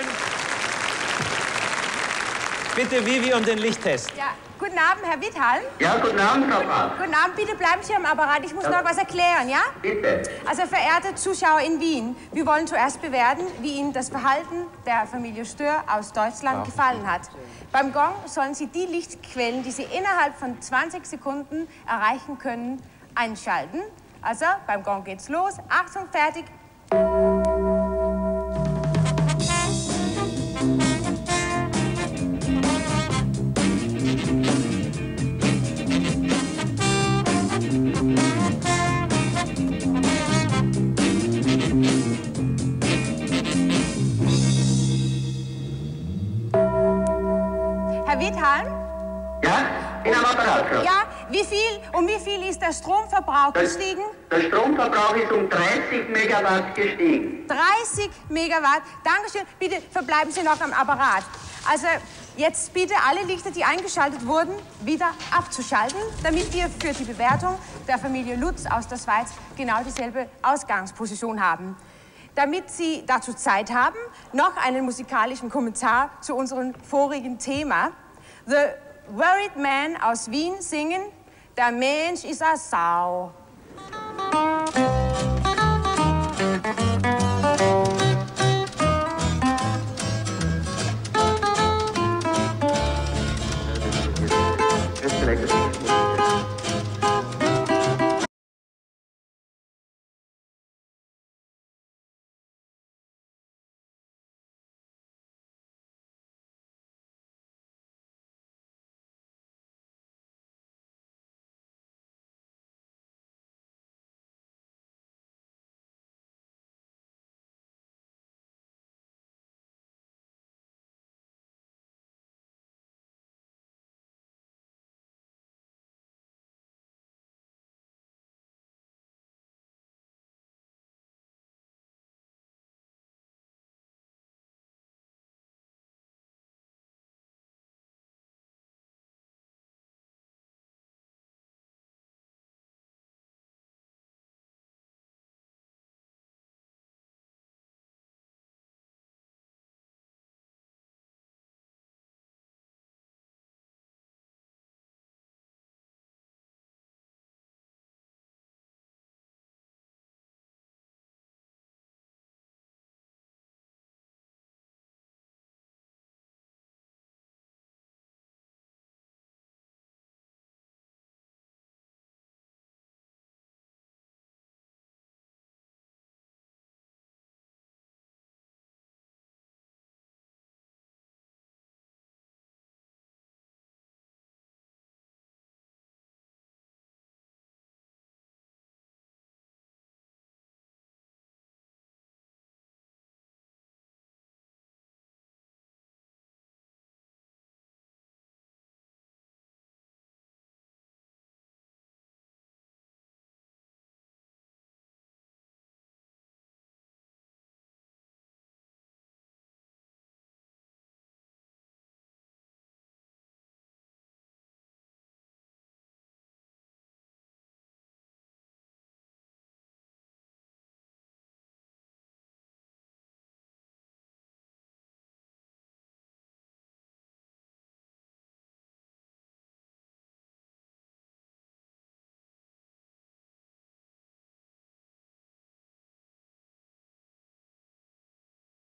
Bitte Vivi um den Lichttest. Ja, guten Abend, Herr Witthal. Ja, guten Abend, Frau Pfaff. Guten Abend, bitte bleiben Sie am Apparat. Ich muss noch was erklären, ja? Bitte. Also, verehrte Zuschauer in Wien, wir wollen zuerst bewerten, wie Ihnen das Verhalten der Familie Stör aus Deutschland Ja. gefallen hat. Beim Gong sollen Sie die Lichtquellen, die Sie innerhalb von zwanzig Sekunden erreichen können, einschalten. Also, beim Gong geht's los. Achtung, fertig. Herr Witthal? Ja, bin am Apparat, Frau. Ja, wie viel, um wie viel ist der Stromverbrauch gestiegen? Der Stromverbrauch ist um dreißig Megawatt gestiegen. dreißig Megawatt. Dankeschön. Bitte verbleiben Sie noch am Apparat. Also jetzt bitte alle Lichter, die eingeschaltet wurden, wieder abzuschalten, damit wir für die Bewertung der Familie Lutz aus der Schweiz genau dieselbe Ausgangsposition haben. Damit Sie dazu Zeit haben, noch einen musikalischen Kommentar zu unserem vorigen Thema. The Worried Man aus Wien singen, der Mensch ist eine Sau.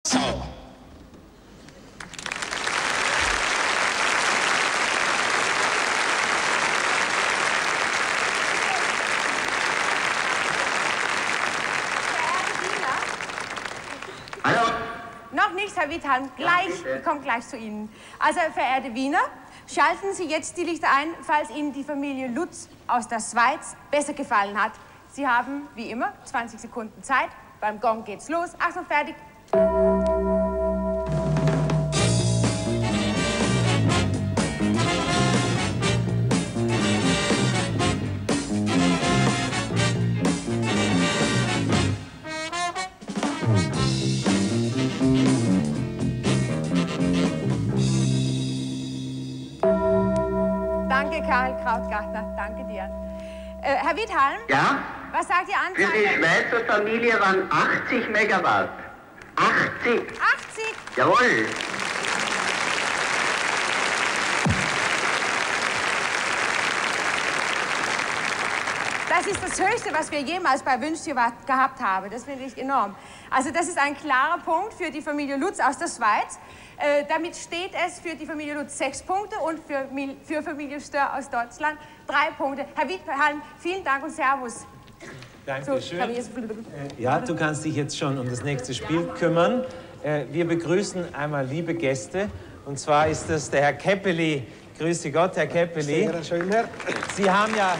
So. Hallo? Noch nichts, Herr Witthalm. Gleich, ich komme gleich zu Ihnen. Also, verehrte Wiener, schalten Sie jetzt die Lichter ein, falls Ihnen die Familie Lutz aus der Schweiz besser gefallen hat. Sie haben, wie immer, zwanzig Sekunden Zeit. Beim Gong geht's los. Achtung, fertig. Danke, Karl Krautgartner. Danke dir. Äh, Herr Witthalm? Ja? Was sagt die Anzahl? Für die Schweizer Familie waren achtzig Megawatt. achtzig. achtzig? Jawohl. Das ist das Höchste, was wir jemals bei Wünsch dir was gehabt haben. Das finde ich enorm. Also das ist ein klarer Punkt für die Familie Lutz aus der Schweiz. Äh, damit steht es für die Familie Lutz sechs Punkte und für, für Familie Stör aus Deutschland drei Punkte. Herr Witthalm, vielen Dank und Servus. Danke schön. So, ja, du kannst dich jetzt schon um das nächste Spiel kümmern. Äh, wir begrüßen einmal liebe Gäste. Und zwar ist das der Herr Keppeli. Grüße Gott, Herr Keppeli. Sehr schön, Herr. Sie haben ja...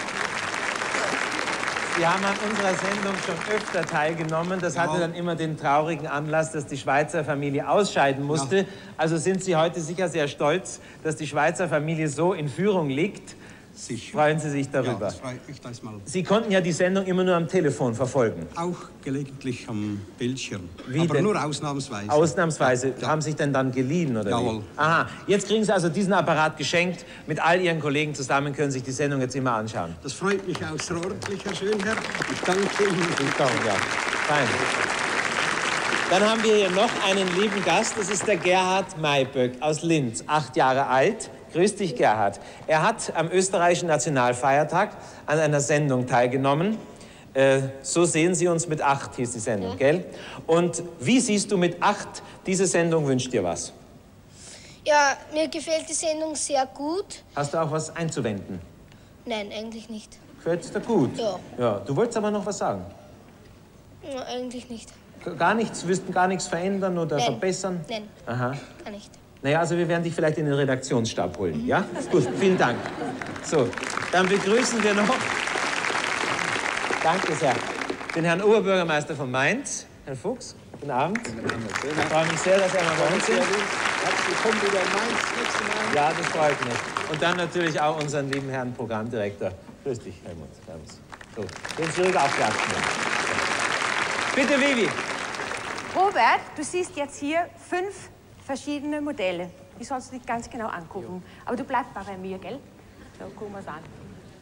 Sie haben an unserer Sendung schon öfter teilgenommen. Das hatte dann immer den traurigen Anlass, dass die Schweizer Familie ausscheiden musste. Ja. Also sind Sie heute sicher sehr stolz, dass die Schweizer Familie so in Führung liegt. Sicher. Freuen Sie sich darüber? Ja, das freut mich, das mal. Sie konnten ja die Sendung immer nur am Telefon verfolgen. Auch gelegentlich am Bildschirm. Wie aber denn? Nur ausnahmsweise. Ausnahmsweise? Ja. Haben sich denn dann geliehen, oder Jawohl. Wie? Aha, jetzt kriegen Sie also diesen Apparat geschenkt. Mit all Ihren Kollegen zusammen können Sie sich die Sendung jetzt immer anschauen. Das freut mich außerordentlich, Herr Schönherr. Ich danke Ihnen. Willkommen, ja. Fein. Dann haben wir hier noch einen lieben Gast. Das ist der Gerhard Mayböck aus Linz, acht Jahre alt. Grüß dich, Gerhard. Er hat am österreichischen Nationalfeiertag an einer Sendung teilgenommen. Äh, so sehen Sie uns mit acht, hieß die Sendung, ja. Gell? Und wie siehst du mit acht diese Sendung Wünscht dir was? Ja, mir gefällt die Sendung sehr gut. Hast du auch was einzuwenden? Nein, eigentlich nicht. Gefällt es dir gut? Ja. Ja. Du wolltest aber noch was sagen? Ja, eigentlich nicht. Gar nichts, wirst gar nichts verändern oder Nein. verbessern? Nein, Aha. gar nicht. Naja, also wir werden dich vielleicht in den Redaktionsstab holen, ja? Gut, vielen Dank. So, dann begrüßen wir noch, danke sehr, den Herrn Oberbürgermeister von Mainz, Herrn Fuchs. Guten Abend. Ich freue mich sehr, dass er mal bei uns ist. Herzlich willkommen wieder in Mainz, nächste Mal. Ja, das freut mich. Und dann natürlich auch unseren lieben Herrn Programmdirektor. Grüß dich, Helmut. Servus. So, den zurück aufklatschen. Bitte, Vivi. Robert, du siehst jetzt hier fünf verschiedene Modelle. Die sollst du dich ganz genau angucken. Aber du bleibst mal bei mir, gell? So, gucken wir es an.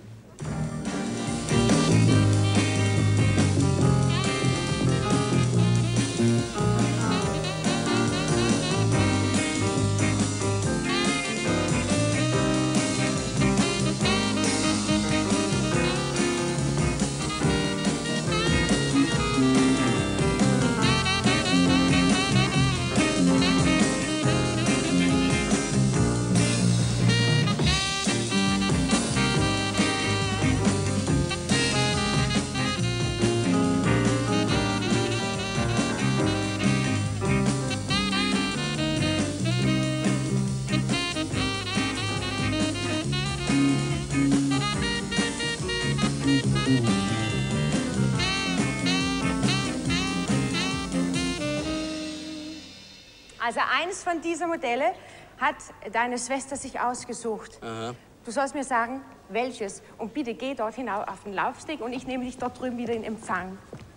Also eins von diesen Modelle hat deine Schwester sich ausgesucht. Aha. Du sollst mir sagen, welches. Und bitte geh dort hinauf auf den Laufsteg und ich nehme dich dort drüben wieder in Empfang.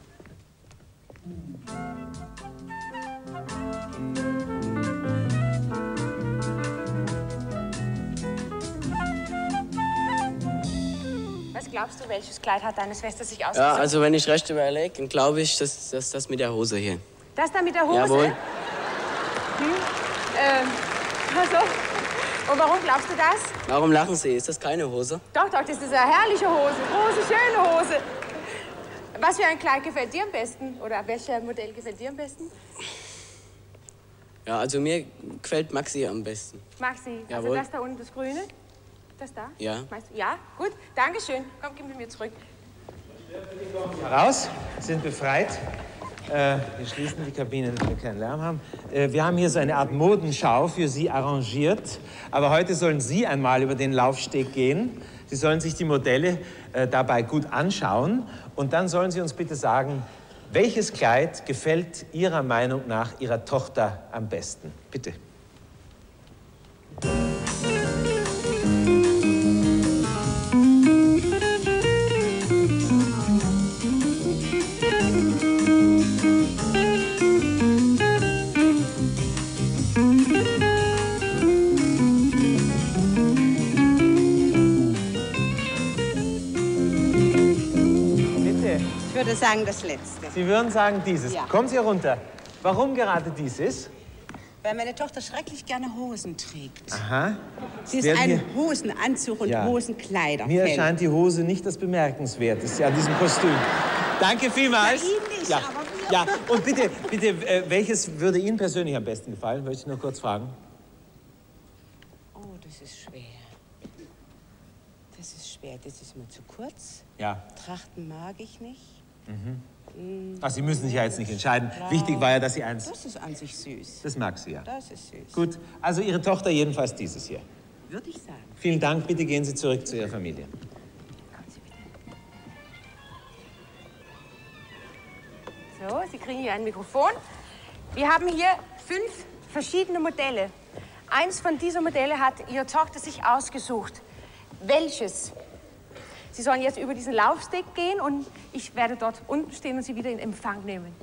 Was glaubst du, welches Kleid hat deine Schwester sich ausgesucht? Ja, also wenn ich recht überlege, dann glaube ich, dass das, das mit der Hose hier. Das da mit der Hose? Jawohl. Hm. Ähm, also, und warum glaubst du das? Warum lachen Sie? Ist das keine Hose? Doch, doch, das ist eine herrliche Hose. Große, schöne Hose. Was für ein Kleid gefällt dir am besten? Oder welches Modell gefällt dir am besten? Ja, also mir gefällt Maxi am besten. Maxi, also Jawohl. das da unten, das Grüne? Das da? Ja. Meinst du? Ja, gut. Dankeschön. Komm, gib mir zurück. Raus, sind befreit. Äh, wir schließen die Kabinen, damit wir keinen Lärm haben. Äh, wir haben hier so eine Art Modenschau für Sie arrangiert. Aber heute sollen Sie einmal über den Laufsteg gehen. Sie sollen sich die Modelle äh, dabei gut anschauen. Und dann sollen Sie uns bitte sagen, welches Kleid gefällt Ihrer Meinung nach Ihrer Tochter am besten? Bitte. Ich würde sagen, das Letzte. Sie würden sagen dieses. Ja. Kommen Sie herunter. Warum gerade dieses? Weil meine Tochter schrecklich gerne Hosen trägt. Aha. Sie ist Werden ein hier- Hosenanzug und Ja. Hosenkleider. Mir erscheint die Hose nicht das Bemerkenswerteste an diesem Kostüm. Danke vielmals. Ja, Ihnen nicht, ja. aber mir. Ja, und bitte, bitte, äh, welches würde Ihnen persönlich am besten gefallen? Möchte ich nur kurz fragen. Oh, das ist schwer. Das ist schwer. Das ist mir zu kurz. Ja. Trachten mag ich nicht. Mhm. Mm, Ach, Sie müssen sich ja jetzt nicht entscheiden. blau. Wichtig war ja, dass Sie eins... Das ist an sich süß. Das mag sie, ja. Das ist süß. Gut, also Ihre Tochter jedenfalls dieses hier. Würde ich sagen. Vielen Dank, bitte gehen Sie zurück zu Ihrer Familie. So, Sie kriegen hier ein Mikrofon. Wir haben hier fünf verschiedene Modelle. Eins von diesen Modellen hat Ihre Tochter sich ausgesucht. Welches? Sie sollen jetzt über diesen Laufsteg gehen und ich werde dort unten stehen und Sie wieder in Empfang nehmen.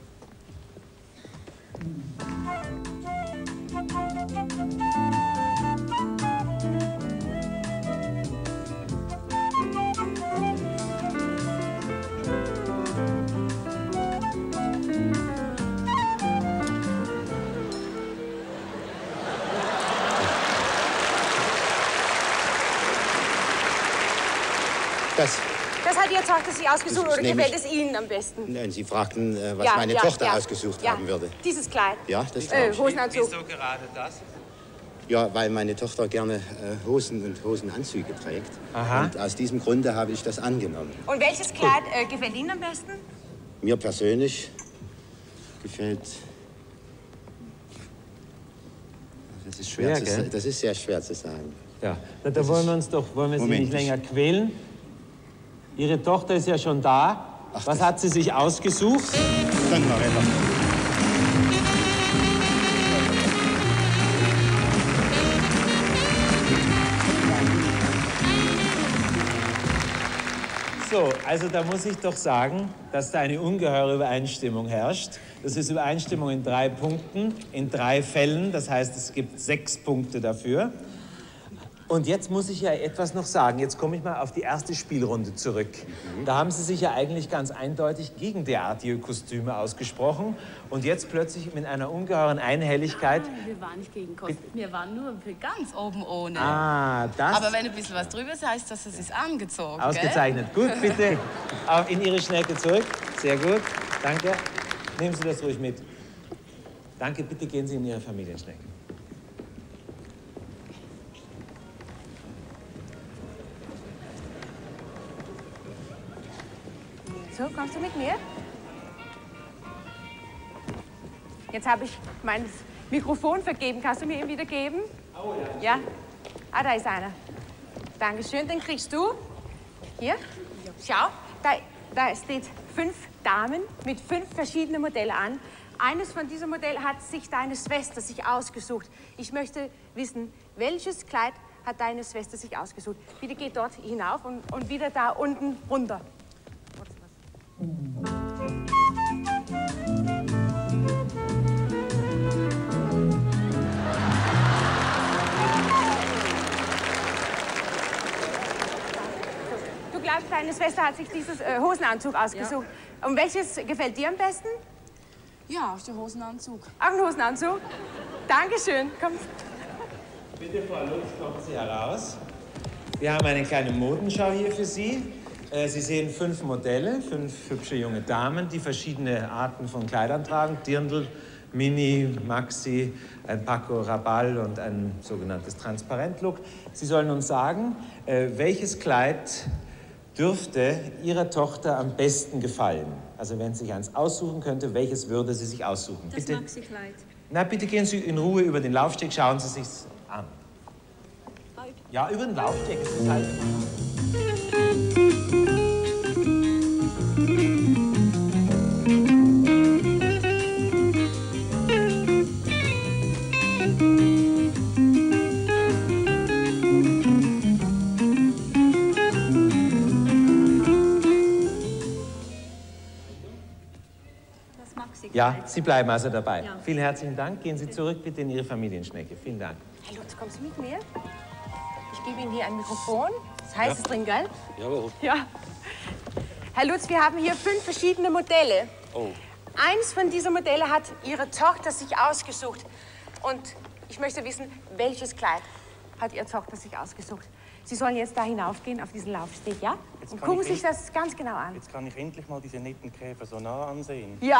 Das, Das hat Ihre Tochter sich ausgesucht Das oder nehme gefällt ich- es Ihnen am besten? nein, Sie fragten, äh, was Ja, meine ja, Tochter ja. ausgesucht Ja. haben würde. Dieses Kleid. Ja, das Äh, glaube ich. Hosenanzug. Wieso gerade das? Ja, weil meine Tochter gerne äh, Hosen und Hosenanzüge trägt. Aha. Und aus diesem Grunde habe ich das angenommen. Und welches Kleid äh, gefällt Ihnen am besten? Mir persönlich gefällt... Das ist schwer, Schwer, zu, gell? sa- das ist sehr schwer zu sagen. Ja, na, da wollen wir uns doch, wollen wir Sie Moment, nicht länger quälen. Ihre Tochter ist ja schon da. Was hat sie sich ausgesucht? Dann mal weiter. So, also da muss ich doch sagen, dass da eine ungeheure Übereinstimmung herrscht. Das ist Übereinstimmung in drei Punkten, in drei Fällen. Das heißt, es gibt sechs Punkte dafür. Und jetzt muss ich ja etwas noch sagen. Jetzt komme ich mal auf die erste Spielrunde zurück. Da haben Sie sich ja eigentlich ganz eindeutig gegen derartige Kostüme ausgesprochen. Und jetzt plötzlich mit einer ungeheuren Einhelligkeit. Ah, wir waren nicht gegen Kostüm, wir waren nur für ganz oben ohne. Ah, das... Aber wenn ein bisschen was drüber ist, heißt das, es ist angezogen. Ausgezeichnet. Gell? Gut, bitte auch in Ihre Schnecke zurück. Sehr gut. Danke. Nehmen Sie das ruhig mit. Danke, bitte gehen Sie in Ihre Familienschnecke. So, kommst du mit mir? Jetzt habe ich mein Mikrofon vergeben. Kannst du mir ihn wieder geben? Oh ja. Ja? Ah, da ist einer. Dankeschön, den kriegst du. Hier, schau, da, da steht fünf Damen mit fünf verschiedenen Modellen an. Eines von diesen Modellen hat sich deine Schwester sich ausgesucht. Ich möchte wissen, welches Kleid hat deine Schwester sich ausgesucht? Bitte geh dort hinauf und, und wieder da unten runter. Du glaubst, deine Schwester hat sich dieses äh, Hosenanzug ausgesucht. Und welches gefällt dir am besten? Ja, der Hosenanzug. Auch ein Hosenanzug? Dankeschön. Komm. Bitte, Frau Lutz, kommen Sie heraus. Wir haben eine kleine Modenschau hier für Sie. Sie sehen fünf Modelle, fünf hübsche junge Damen, die verschiedene Arten von Kleidern tragen. Dirndl, Mini, Maxi, ein Paco Rabanne und ein sogenanntes Transparent-Look. Sie sollen uns sagen, welches Kleid dürfte Ihrer Tochter am besten gefallen? Also wenn sie sich eins aussuchen könnte, welches würde sie sich aussuchen? Das bitte. Maxi-Kleid. Na, bitte gehen Sie in Ruhe über den Laufsteg, schauen Sie sich's an. Ja, über den Laufsteg ist es halt. Ja, Sie bleiben also dabei. Ja. Vielen herzlichen Dank. Gehen Sie zurück bitte in Ihre Familienschnecke. Vielen Dank. Herr Lutz, kommen Sie mit mir? Ich gebe Ihnen hier ein Mikrofon. Das heißt es drin, gell? Jawohl. Ja. Herr Lutz, wir haben hier fünf verschiedene Modelle. Oh. Eins von diesen Modellen hat Ihre Tochter sich ausgesucht. Und ich möchte wissen, welches Kleid hat Ihre Tochter sich ausgesucht? Sie sollen jetzt da hinaufgehen, auf diesen Laufsteg, ja? Jetzt Und kann gucken ich sich das ganz genau an. Jetzt kann ich endlich mal diese netten Käfer so nah ansehen. Ja.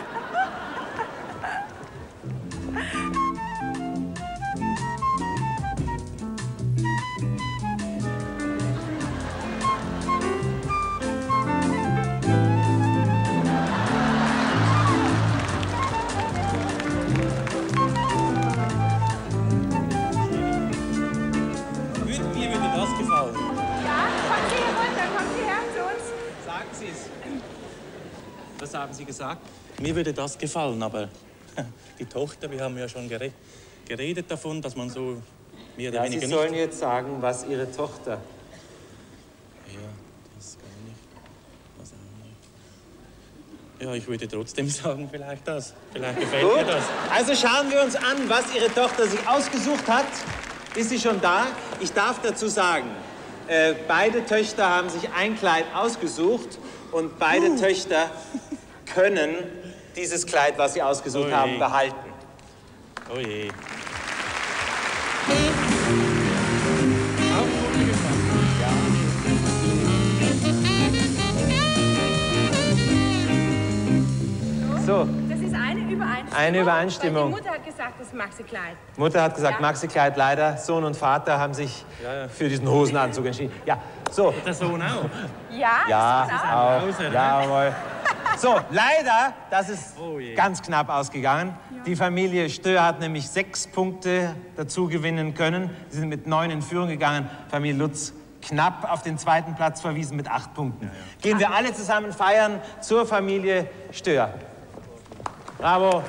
Mir würde das gefallen. Ja, kommen Sie hier runter, kommen Sie her zu uns. Sagen Sie es. Was haben Sie gesagt? Mir würde das gefallen, aber die Tochter, wir haben ja schon gere geredet davon, dass man so mehr oder Ja, weniger Sie nicht... sollen jetzt sagen, was Ihre Tochter... Ja, das kann ich nicht. Das auch nicht. Ja, ich würde trotzdem sagen, vielleicht das. Vielleicht gefällt Gut. mir das. Also schauen wir uns an, was Ihre Tochter sich ausgesucht hat. Ist sie schon da? Ich darf dazu sagen, äh, beide Töchter haben sich ein Kleid ausgesucht und beide uh. Töchter können dieses Kleid, was sie ausgesucht Oje. haben, behalten. Oh je. So. Das ist eine Übereinstimmung. Eine Übereinstimmung. Weil die Mutter hat gesagt, das Maxi-Kleid. Mutter hat gesagt, Ja. Maxi-Kleid leider. Sohn und Vater haben sich Ja, ja. für diesen Hosenanzug entschieden. Ja, so. Der Sohn auch? Ja, Ja, das ist auch. Hause, ne? Jawohl. So, leider, das ist Oh je. ganz knapp ausgegangen. Die Familie Stöhr hat nämlich sechs Punkte dazu gewinnen können. Sie sind mit neun in Führung gegangen. Familie Lutz knapp auf den zweiten Platz verwiesen mit acht Punkten. Ja, ja. Gehen wir alle zusammen feiern zur Familie Stöhr. Bravo.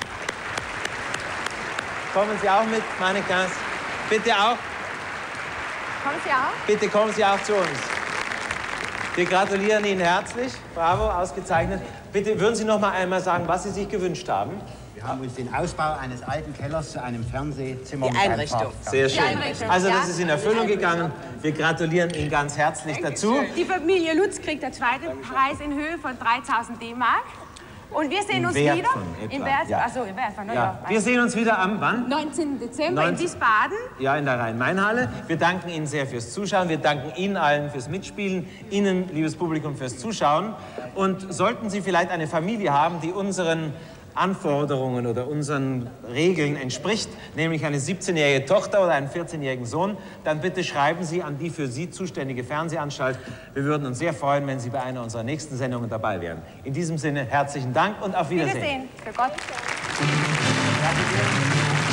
Kommen Sie auch mit, Mannequins? Bitte auch. Kommen Sie auch? Bitte kommen Sie auch zu uns. Wir gratulieren Ihnen herzlich. Bravo, ausgezeichnet. Bitte würden Sie noch mal einmal sagen, was Sie sich gewünscht haben? Wir haben uns den Ausbau eines alten Kellers zu einem Fernsehzimmer Die mit einem Einrichtung. Park- Sehr schön. Einrichtung, Also das ja. ist in Erfüllung gegangen. Wir gratulieren Ihnen ganz herzlich dazu. Die Familie Lutz kriegt der zweite Preis in Höhe von dreitausend D-Mark. Und wir sehen Im uns Wert wieder von etwa, im Wert, ja. also im Wert von, na Ja. ja, Wir sehen uns wieder am wann? neunzehnten Dezember in neunzehn Wiesbaden. Ja, in der Rhein-Main-Halle. Wir danken Ihnen sehr fürs Zuschauen. Wir danken Ihnen allen fürs Mitspielen. Ihnen, liebes Publikum, fürs Zuschauen. Und sollten Sie vielleicht eine Familie haben, die unseren Anforderungen oder unseren Regeln entspricht, nämlich eine siebzehnjährige Tochter oder einen vierzehnjährigen Sohn, dann bitte schreiben Sie an die für Sie zuständige Fernsehanstalt. Wir würden uns sehr freuen, wenn Sie bei einer unserer nächsten Sendungen dabei wären. In diesem Sinne herzlichen Dank und auf Wiedersehen. Wiedersehen. Für Gott. Danke sehr.